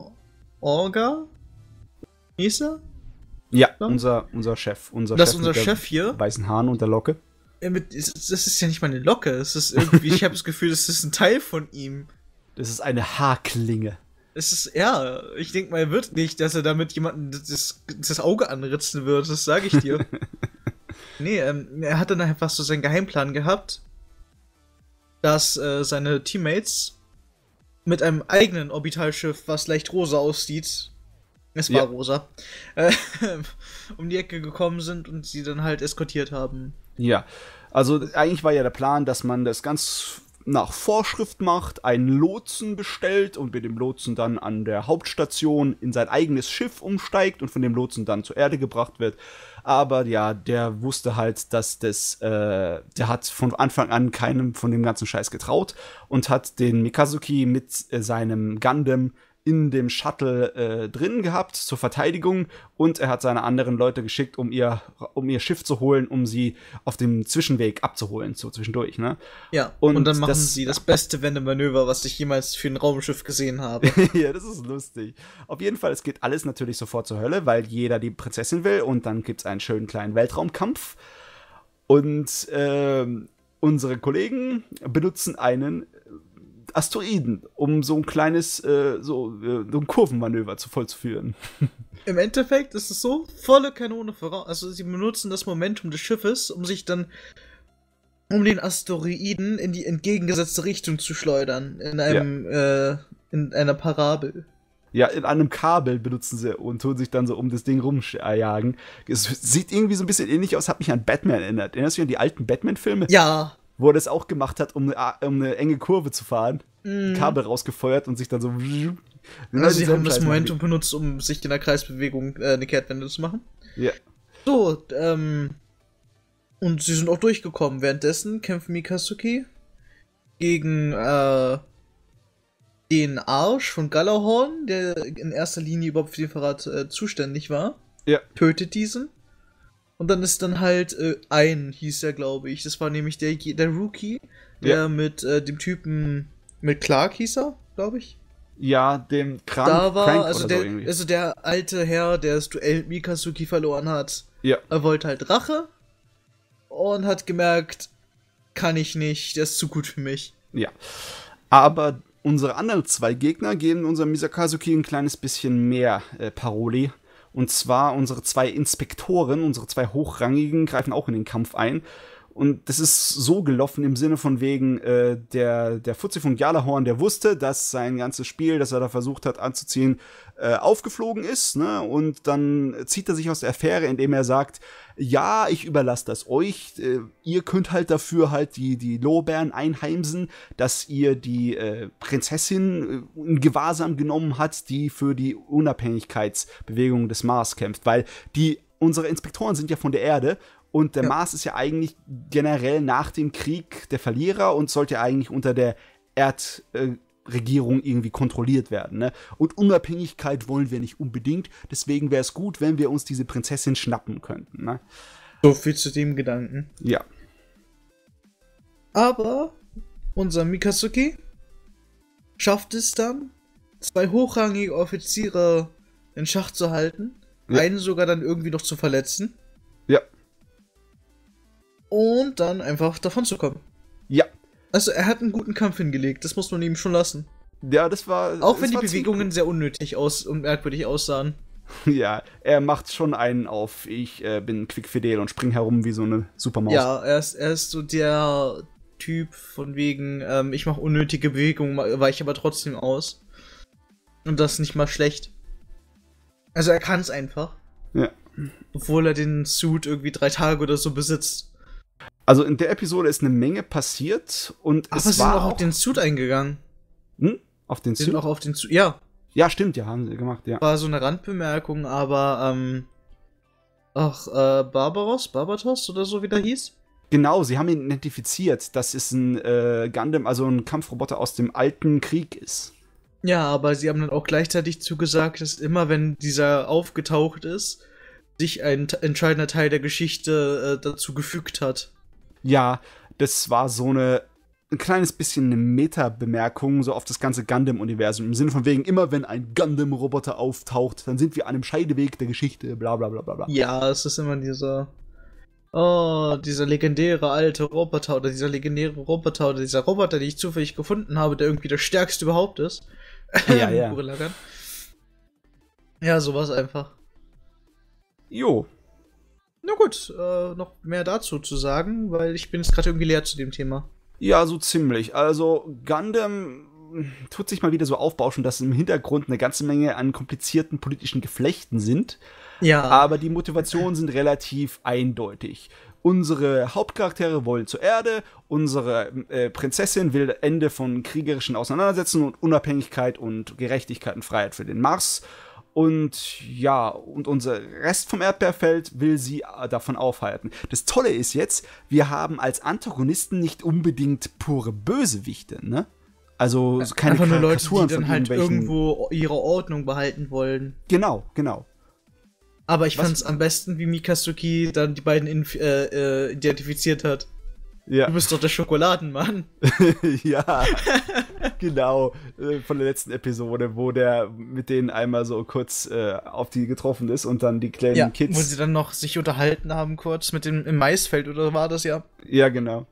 Orga hieß er? Ja, unser Chef. Unser Chef hier. Weißen Haaren und der Locke. Das ist ja nicht mal eine Locke. Es ist irgendwie, ich habe das Gefühl, das ist ein Teil von ihm. Das ist eine Haarklinge. Ich denke mal, er wird nicht, dass er damit jemanden das Auge anritzen wird, das sage ich dir. Nee, er hat dann einfach so seinen Geheimplan gehabt, dass seine Teammates mit einem eigenen Orbitalschiff, was leicht rosa aussieht, es war rosa, um die Ecke gekommen sind und sie dann halt eskortiert haben. Ja, also eigentlich war ja der Plan, dass man das ganz nach Vorschrift macht, einen Lotsen bestellt und mit dem Lotsen dann an der Hauptstation in sein eigenes Schiff umsteigt und von dem Lotsen dann zur Erde gebracht wird. Aber ja, der wusste halt, dass der hat von Anfang an keinem von dem ganzen Scheiß getraut und hat den Mikazuki mit seinem Gundam in dem Shuttle drin gehabt zur Verteidigung und er hat seine anderen Leute geschickt, um ihr Schiff zu holen, um sie auf dem Zwischenweg abzuholen, so zwischendurch, ne? Ja, und dann machen sie das beste Wendemanöver, was ich jemals für ein Raumschiff gesehen habe. Ja, das ist lustig. Auf jeden Fall, es geht alles natürlich sofort zur Hölle, weil jeder die Prinzessin will und dann gibt's einen schönen kleinen Weltraumkampf und unsere Kollegen benutzen einen Asteroiden, um so ein kleines so ein Kurvenmanöver vollzuführen. Im Endeffekt ist es so, volle Kanone voraus. Also sie benutzen das Momentum des Schiffes, um sich dann um den Asteroiden in die entgegengesetzte Richtung zu schleudern. In in einer Parabel. Ja, in einem Kabel benutzen sie und tun sich dann so um das Ding rumjagen. Es sieht irgendwie so ein bisschen ähnlich aus, hat mich an Batman erinnert. Erinnerst du dich an die alten Batman-Filme? Ja. Wo er das auch gemacht hat, um eine enge Kurve zu fahren. Kabel rausgefeuert und sich dann so... Also sie haben das Momentum benutzt, um sich in der Kreisbewegung eine Kehrtwende zu machen. Ja. So, und sie sind auch durchgekommen. Währenddessen kämpft Mikazuki gegen den Arsch von Gjallarhorn, der in erster Linie überhaupt für den Verrat zuständig war. Ja. Tötet diesen. Und dann ist dann halt hieß er, glaube ich. Das war nämlich der Rookie, der mit dem Typen, mit Clark hieß er, glaube ich. Ja, dem Crank. Da war, Crank also, der alte Herr, der das Duell mit Mikazuki verloren hat. Ja. Er wollte halt Rache und hat gemerkt, kann ich nicht, der ist zu gut für mich. Ja. Aber unsere anderen zwei Gegner geben unserem Mikazuki ein kleines bisschen mehr Paroli. Und zwar unsere zwei Inspektoren, unsere zwei Hochrangigen, greifen auch in den Kampf ein Und das ist so gelaufen im Sinne von wegen, der Fuzzi von Gjallarhorn, der wusste, dass sein ganzes Spiel, das er da versucht hat anzuziehen, aufgeflogen ist, ne? Und dann zieht er sich aus der Affäre, indem er sagt, ja, ich überlasse das euch, ihr könnt halt dafür halt die Lorbeeren einheimsen, dass ihr die Prinzessin in Gewahrsam genommen hat, die für die Unabhängigkeitsbewegung des Mars kämpft, weil unsere Inspektoren sind ja von der Erde und der Mars ist ja eigentlich generell nach dem Krieg der Verlierer und sollte eigentlich unter der Erdregierung irgendwie kontrolliert werden, ne? Und Unabhängigkeit wollen wir nicht unbedingt, deswegen wäre es gut, wenn wir uns diese Prinzessin schnappen könnten, ne? So viel zu dem Gedanken. Ja. Aber unser Mikazuki schafft es dann, 2 hochrangige Offiziere in Schach zu halten, einen sogar dann irgendwie noch zu verletzen. Ja. Und dann einfach davon zu kommen. Ja. Also er hat einen guten Kampf hingelegt, das muss man ihm schon lassen. Ja, das war... Auch wenn die Bewegungen sehr unnötig und merkwürdig aussahen. Ja, er macht schon einen auf, ich bin quickfidel und spring herum wie so eine Supermaus. Ja, er ist so der Typ von wegen, ich mache unnötige Bewegungen, weiche aber trotzdem aus. Und das ist nicht mal schlecht. Also er kann es einfach. Ja. Obwohl er den Suit irgendwie 3 Tage oder so besitzt. Also in der Episode ist eine Menge passiert und aber sie sind auch auf den Suit eingegangen. Hm? Auf den Sie Suit? sind auch auf den Suit, ja. Ja, stimmt, ja, haben sie gemacht, ja. War so eine Randbemerkung, aber, Barbatos oder so, wie der hieß? Genau, sie haben ihn identifiziert, dass es ein Gundam, also ein Kampfroboter aus dem alten Krieg ist. Ja, aber sie haben dann auch gleichzeitig zugesagt, dass immer, wenn dieser aufgetaucht ist, sich ein entscheidender Teil der Geschichte dazu gefügt hat. Ja, das war so ein kleines bisschen eine Meta-Bemerkung so auf das ganze Gundam-Universum. Im Sinne von wegen, immer wenn ein Gundam-Roboter auftaucht, dann sind wir an einem Scheideweg der Geschichte, bla bla bla bla bla. Ja, es ist immer dieser legendäre alte Roboter oder dieser legendäre Roboter oder dieser Roboter, den ich zufällig gefunden habe, der irgendwie der stärkste überhaupt ist. Ja, ja. Ja, sowas einfach. Jo. Na gut, noch mehr dazu zu sagen, weil ich bin jetzt gerade irgendwie leer zu dem Thema. Ja, so ziemlich. Also Gundam tut sich mal wieder so aufbauschen, dass im Hintergrund eine ganze Menge an komplizierten politischen Geflechten sind. Ja. Aber die Motivationen sind relativ eindeutig. Unsere Hauptcharaktere wollen zur Erde, unsere Prinzessin will Ende von kriegerischen Auseinandersetzungen und Unabhängigkeit und Gerechtigkeit und Freiheit für den Mars. Und ja, und unser Rest vom Erdbeerfeld will sie davon aufhalten. Das Tolle ist jetzt, wir haben als Antagonisten nicht unbedingt pure Bösewichte, ne? Also keine einfach nur Leute, die von dann halt irgendwo ihre Ordnung behalten wollen. Genau, genau. Aber ich fand's am besten, wie Mikazuki dann die beiden identifiziert hat. Ja. Du bist doch der Schokoladenmann. Ja, genau. Von der letzten Episode, wo der mit denen einmal so kurz auf die getroffen ist und dann die kleinen Kids. Wo sie dann noch sich unterhalten haben kurz mit dem im Maisfeld, oder war das ja? Ja, genau.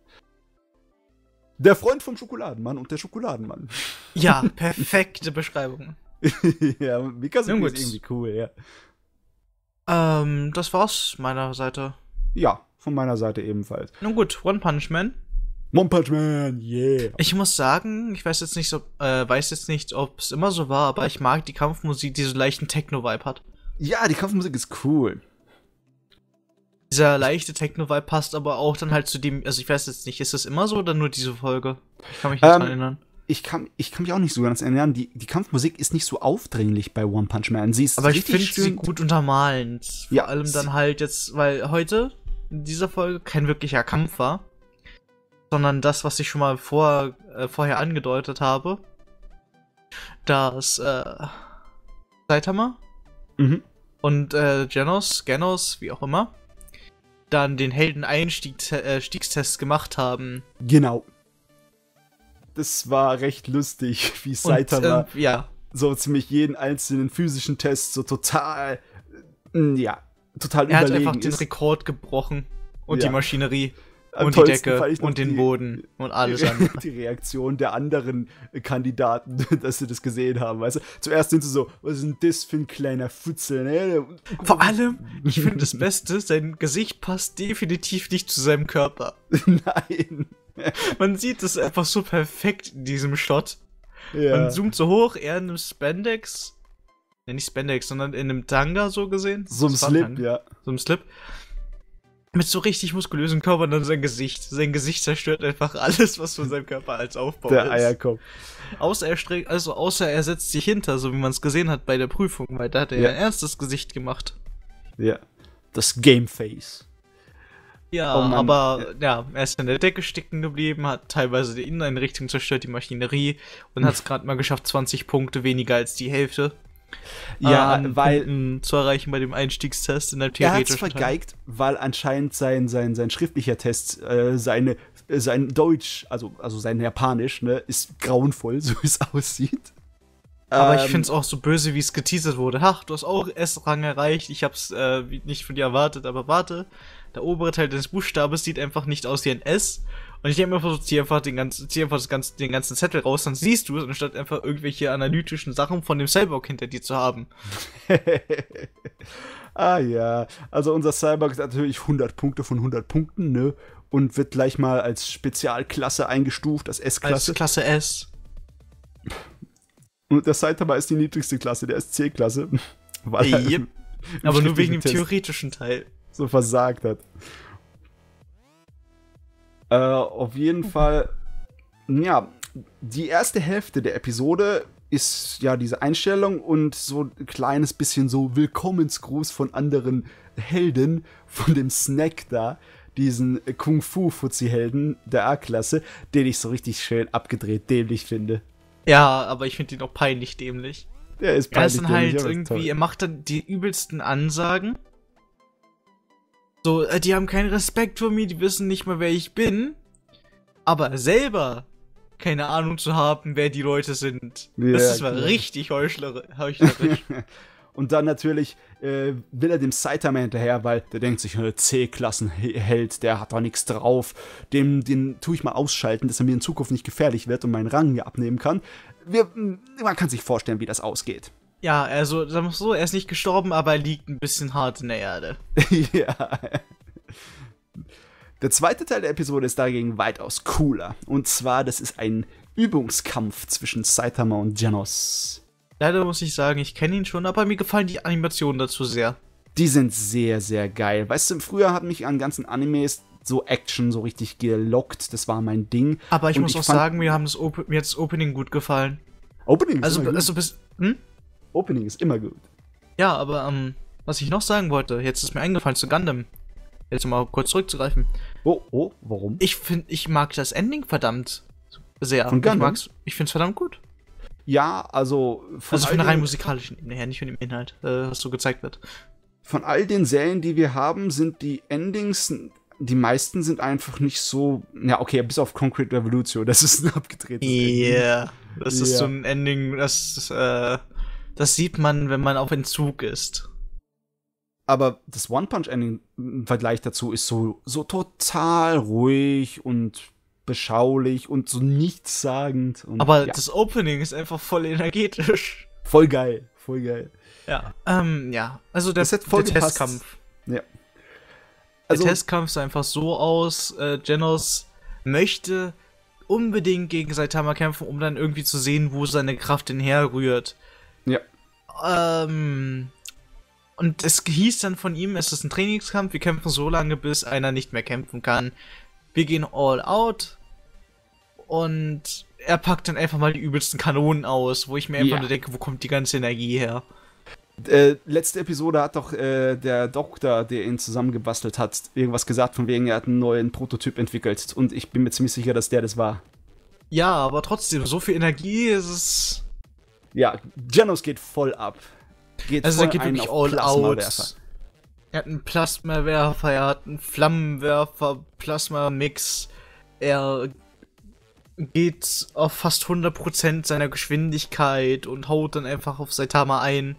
Der Freund vom Schokoladenmann und der Schokoladenmann. Ja, perfekte Beschreibung. Ja, Mikazuki ist irgendwie cool, ja. Das war's meiner Seite. Ja, von meiner Seite ebenfalls. Nun gut, One Punch Man. One Punch Man, yeah. Ich muss sagen, ich weiß jetzt nicht, ob es immer so war, aber ich mag die Kampfmusik, die so einen leichten Techno-Vibe hat. Ja, die Kampfmusik ist cool. Dieser leichte Techno-Vibe passt aber auch dann halt zu dem, also ich weiß jetzt nicht, ist das immer so oder nur diese Folge? Ich kann mich nicht dran erinnern. Ich kann mich auch nicht so ganz erinnern. Die Kampfmusik ist nicht so aufdringlich bei One Punch Man. Sie ist aber ich finde sie gut untermalend. Vor ja, allem dann halt jetzt, weil heute in dieser Folge kein wirklicher Kampf war, sondern das, was ich schon mal vorher angedeutet habe, dass Saitama und Genos, wie auch immer, dann den Helden-Einstiegstest gemacht haben. Genau. Das war recht lustig, wie Saitama so ziemlich jeden einzelnen physischen Test so total überlegen ist. Er hat einfach den Rekord gebrochen und die Maschinerie. Und die Decke und den Boden und alles andere. Die Reaktion der anderen Kandidaten, dass sie das gesehen haben, weißt du? Zuerst sind sie so, was ist denn das für ein kleiner Futzel, ne? Vor allem, ich finde das Beste, sein Gesicht passt definitiv nicht zu seinem Körper. Nein. Man sieht es einfach so perfekt in diesem Shot. Ja. Man zoomt so hoch, er in einem Spandex. Ne, nicht Spandex, sondern in einem Tanga so gesehen. So ein Slip, ja. So ein Slip. Mit so richtig muskulösem Körper und dann sein Gesicht. Sein Gesicht zerstört einfach alles, was von seinem Körper als Aufbau der ist. Der Eierkopf. Außer er setzt sich hinter, so wie man es gesehen hat bei der Prüfung, weil da hat er ja ein ernstes Gesicht gemacht. Ja. Das Gameface. Ja, aber er ist in der Decke stecken geblieben, hat teilweise die Inneneinrichtung zerstört, die Maschinerie, und hat es gerade mal geschafft, 20 Punkte weniger als die Hälfte. Ja, weil Punkten zu erreichen bei dem Einstiegstest in der theoretischen Er hat's vergeigt, weil anscheinend sein schriftlicher Test, sein Deutsch, also sein Japanisch, ne, ist grauenvoll, so wie es aussieht. Aber ich find's auch so böse, wie es geteasert wurde. Ach, du hast auch S-Rang erreicht, ich hab's nicht von dir erwartet, aber der obere Teil des Buchstabens sieht einfach nicht aus wie ein S. Und ich habe mir versucht, zieh einfach den ganzen Zettel raus, dann siehst du es, anstatt einfach irgendwelche analytischen Sachen von dem Cyborg hinter dir zu haben. Ah ja, also unser Cyborg hat natürlich 100 Punkte von 100 Punkten, ne? Und wird gleich mal als Spezialklasse eingestuft, als S-Klasse. Als Klasse S. Und der Saitama ist die niedrigste Klasse, der ist C-Klasse. Yep. Aber nur wegen dem theoretischen Teil. So versagt hat. Auf jeden Fall, ja, die erste Hälfte der Episode ist ja diese Einstellung und so ein kleines bisschen so Willkommensgruß von anderen Helden, von dem Snack da, diesen Kung-Fu-Fuzzi-Helden der A-Klasse, den ich so richtig schön abgedreht dämlich finde. Ja, aber ich finde ihn auch peinlich dämlich. Der ist peinlich dämlich. Er ist dann halt irgendwie, er macht dann die übelsten Ansagen. So, die haben keinen Respekt vor mir, die wissen nicht mal, wer ich bin. Aber selber keine Ahnung zu haben, wer die Leute sind. Ja, das ist mal richtig heuchlerisch. Und dann natürlich will er dem Saitama hinterher, weil der denkt sich, C-Klassenheld, der hat doch nichts drauf. Den tue ich mal ausschalten, dass er mir in Zukunft nicht gefährlich wird und meinen Rang mir abnehmen kann. Man kann sich vorstellen, wie das ausgeht. Ja, also, sagen wir so, er ist nicht gestorben, aber er liegt ein bisschen hart in der Erde. Ja. Der zweite Teil der Episode ist dagegen weitaus cooler. Und zwar, das ist ein Übungskampf zwischen Saitama und Genos. Leider muss ich sagen, ich kenne ihn schon, aber mir gefallen die Animationen dazu sehr. Die sind sehr, sehr geil. Weißt du, früher hat mich an ganzen Animes so Action so richtig gelockt. Das war mein Ding. Aber ich muss auch sagen, mir hat das Opening gut gefallen. Opening ist immer gut. Opening ist immer gut. Ja, aber was ich noch sagen wollte, jetzt ist mir eingefallen zu Gundam. Jetzt mal kurz zurückzugreifen. Oh, warum? Ich mag das Ending verdammt sehr. Von Gundam? Ich find's verdammt gut. Ja, also von der rein musikalischen Ebene her, nicht von dem Inhalt, was so gezeigt wird. Von all den Serien, die wir haben, sind die Endings, die meisten sind einfach nicht so, ja okay, bis auf Concrete Revolution, das ist ein abgedrehtes Ending. Ja, das ist so ein Ending, das sieht man, wenn man auf Entzug ist. Aber das One-Punch-Ending im Vergleich dazu ist so total ruhig und beschaulich und so nichtssagend. Und, aber das Opening ist einfach voll energetisch. Voll geil. Ja, also der Testkampf. Ja. Also, der Testkampf sah einfach so aus, Genos möchte unbedingt gegen Saitama kämpfen, um dann irgendwie zu sehen, wo seine Kraft denn herrührt. Ja. Und es hieß dann von ihm, es ist ein Trainingskampf, wir kämpfen so lange, bis einer nicht mehr kämpfen kann. Wir gehen all out und er packt dann einfach mal die übelsten Kanonen aus, wo ich mir einfach nur denke, wo kommt die ganze Energie her? Letzte Episode hat doch der Doktor, der ihn zusammengebastelt hat, irgendwas gesagt, von wegen, er hat einen neuen Prototyp entwickelt und ich bin mir ziemlich sicher, dass der das war. Ja, aber trotzdem, so viel Energie ist es... Ja, Genos geht voll ab. Also er geht wirklich all out. Er hat einen Plasmawerfer, er hat einen Flammenwerfer, Plasma-Mix. Er geht auf fast 100% seiner Geschwindigkeit und haut dann einfach auf Saitama ein.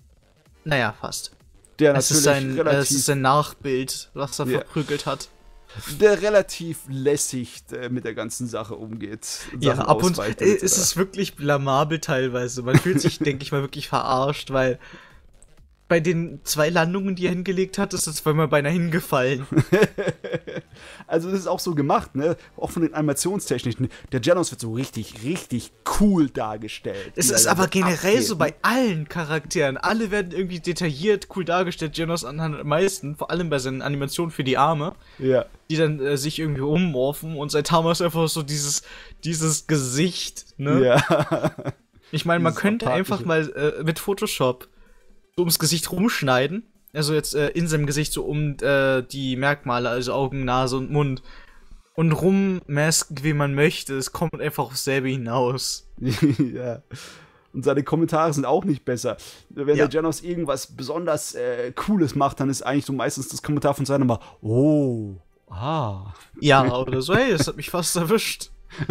Naja, fast. Der es ist sein Nachbild, was er verprügelt hat. der relativ lässig mit der ganzen Sache umgeht. Ja, ab und ist es wirklich blamabel teilweise. Man fühlt sich, denke ich mal, wirklich verarscht, weil bei den 2 Landungen, die er hingelegt hat, ist er zweimal beinahe hingefallen. Also das ist auch so gemacht, ne? Auch von den Animationstechniken. Der Genos wird so richtig cool dargestellt. Es ist aber generell so bei allen Charakteren. Alle werden irgendwie detailliert cool dargestellt. Genos anhand am meisten, vor allem bei seinen Animationen für die Arme. Ja. Die dann sich irgendwie ummorphen und Saitama ist einfach so dieses Gesicht, ne? Ja. Ich meine, man könnte einfach mal mit Photoshop so ums Gesicht rumschneiden. Also jetzt in seinem Gesicht so um die Merkmale, also Augen, Nase und Mund. Und rummasken, wie man möchte. Es kommt einfach aufs selbe hinaus. Ja. Und seine Kommentare sind auch nicht besser. Wenn der Genos irgendwas besonders Cooles macht, dann ist eigentlich so meistens das Kommentar von seinem mal, oh, ah. Ja, oder so, hey, das hat mich fast erwischt.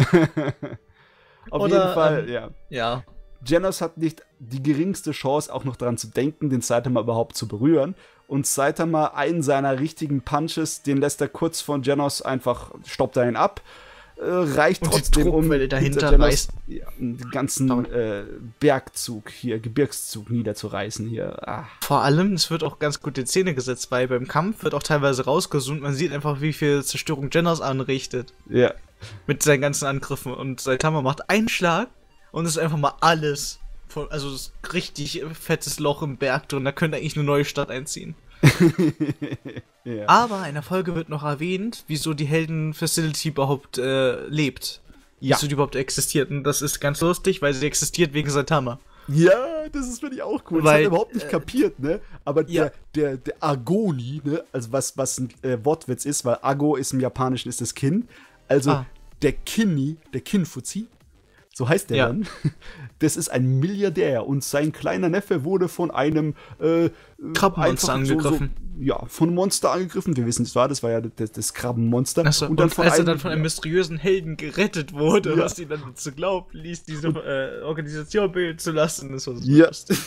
Auf jeden Fall, Ja. Genos hat nicht die geringste Chance, auch noch daran zu denken, den Saitama überhaupt zu berühren. Und Saitama, einen seiner richtigen Punches, den lässt er kurz von Genos einfach, stoppt er ihn ab. Reicht und trotzdem dahinter reißt. Ja, den ganzen Bergzug hier, Gebirgszug niederzureißen hier. Ah. Vor allem, es wird auch ganz gut in Szene gesetzt, weil beim Kampf wird auch teilweise rausgezoomt. Man sieht einfach, wie viel Zerstörung Genos anrichtet. Ja. Mit seinen ganzen Angriffen. Und Saitama macht einen Schlag und es ist einfach mal alles. Also das richtig fettes Loch im Berg drin. Da könnte eigentlich eine neue Stadt einziehen. Ja. Aber in der Folge wird noch erwähnt, wieso die Helden-Facility überhaupt lebt. Ja. Wieso die überhaupt existiert. Und das ist ganz lustig, weil sie existiert wegen Saitama. Ja, das ist, finde ich, auch cool. Weil, das hat er überhaupt nicht kapiert, ne? Aber der Agoni, ne? Also was ein Wortwitz ist, weil Ago ist im Japanischen ist das Kind. Also der Kinfuzi, so heißt der dann. Das ist ein Milliardär und sein kleiner Neffe wurde von einem Krabbenmonster angegriffen. Von Monster angegriffen. Wir wissen, das war ja das Krabbenmonster. Achso, und als er dann von einem mysteriösen Helden gerettet wurde, was ihn dann dazu glaubt, ließ, diese Organisation bilden zu lassen. Das war so lustig.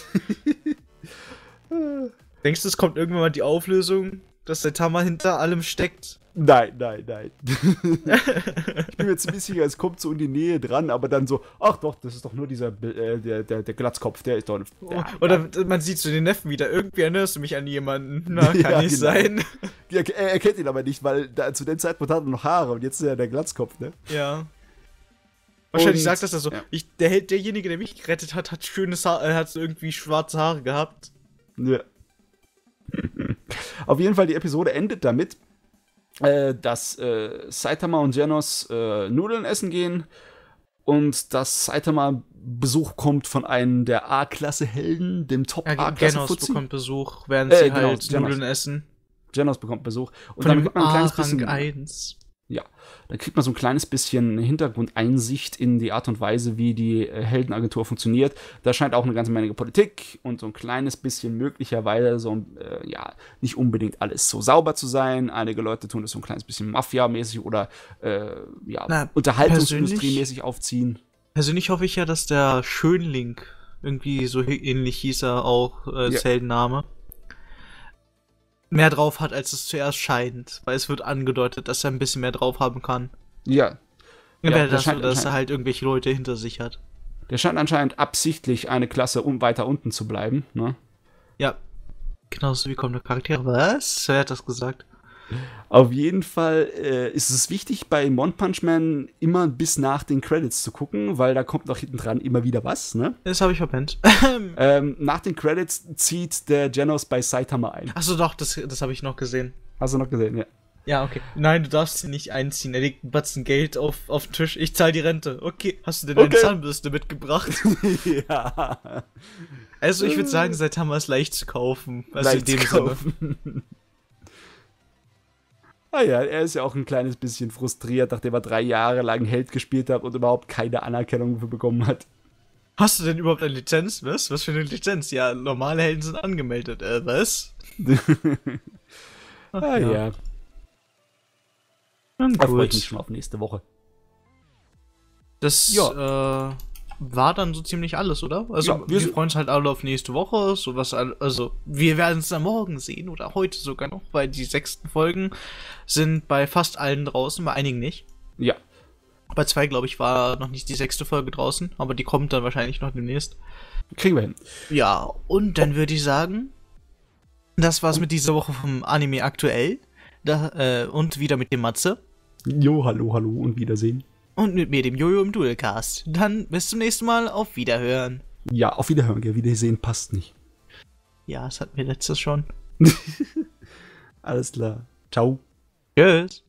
Denkst du, es kommt irgendwann mal die Auflösung, dass Saitama hinter allem steckt? Nein. Ich bin mir ziemlich sicher, es kommt so in die Nähe dran, aber dann so, ach doch, das ist doch nur dieser, der Glatzkopf, der ist doch... Oder man sieht so den Neffen wieder, irgendwie erinnerst du mich an jemanden. Na, kann nicht sein. Ja, er kennt ihn aber nicht, weil zu dem Zeitpunkt hat er noch Haare und jetzt ist er der Glatzkopf, ne? Ja. Wahrscheinlich sagt das so, derjenige, der mich gerettet hat, hat schönes Haar, hat irgendwie schwarze Haare gehabt. Ja. Auf jeden Fall, die Episode endet damit, dass Saitama und Genos Nudeln essen gehen und dass Saitama Besuch kommt von einem der A-Klasse-Helden, dem Top-A-Klasse-Fuzzi. Genos bekommt Besuch, während sie halt Nudeln essen. Genos bekommt Besuch. Und von dann kriegt man ein kleines bisschen bisschen... 1. Ja, dann kriegt man so ein kleines bisschen Hintergrundeinsicht in die Art und Weise, wie die Heldenagentur funktioniert. Da scheint auch eine ganze Menge Politik und so ein kleines bisschen möglicherweise so nicht unbedingt alles so sauber zu sein. Einige Leute tun das so ein kleines bisschen Mafia-mäßig oder Unterhaltungsindustrie-mäßig aufziehen. Persönlich hoffe ich ja, dass der Schönling, irgendwie so ähnlich hieß er auch als Heldenname, mehr drauf hat, als es zuerst scheint. Weil es wird angedeutet, dass er ein bisschen mehr drauf haben kann. Ja. Dass er halt irgendwelche Leute hinter sich hat. Der scheint anscheinend absichtlich eine Klasse weiter unten zu bleiben, ne? Ja. Genauso wie kommende Charaktere. Was? Wer hat das gesagt? Auf jeden Fall ist es wichtig, bei One Punch Man immer bis nach den Credits zu gucken, weil da kommt noch hinten dran immer wieder was, ne? Das habe ich verpennt. Nach den Credits zieht der Genos bei Saitama ein. Achso, doch, das habe ich noch gesehen. Hast du noch gesehen, ja. Ja, okay. Nein, du darfst sie nicht einziehen. Er legt einen Batzen Geld auf den Tisch. Ich zahle die Rente. Okay, hast du denn eine Zahnbürste mitgebracht? Ja. Also, ich würde sagen, Saitama ist leicht zu kaufen. Also leicht in dem Sinne. Ah ja, er ist ja auch ein kleines bisschen frustriert, nachdem er 3 Jahre lang Held gespielt hat und überhaupt keine Anerkennung dafür bekommen hat. Hast du denn überhaupt eine Lizenz? Was? Was für eine Lizenz? Ja, normale Helden sind angemeldet. Was? Ja. Da freue ich mich schon auf nächste Woche. Das, war dann so ziemlich alles, oder? Also, Ja, wir freuen uns halt alle auf nächste Woche, also, wir werden es dann morgen sehen oder heute sogar noch, weil die 6. Folgen sind bei fast allen draußen, bei einigen nicht. Ja. Bei 2, glaube ich, war noch nicht die 6. Folge draußen, aber die kommt dann wahrscheinlich noch demnächst. Kriegen wir hin. Ja, und dann würde ich sagen, das war's mit dieser Woche vom Anime aktuell. Und wieder mit dem Matze. Jo, hallo und Wiedersehen. Und mit mir, dem Jojo im Duelcast. Dann bis zum nächsten Mal, auf Wiederhören. Ja, auf Wiederhören, gell? Wiedersehen passt nicht. Ja, das hatten wir letztes schon. Alles klar. Ciao. Tschüss.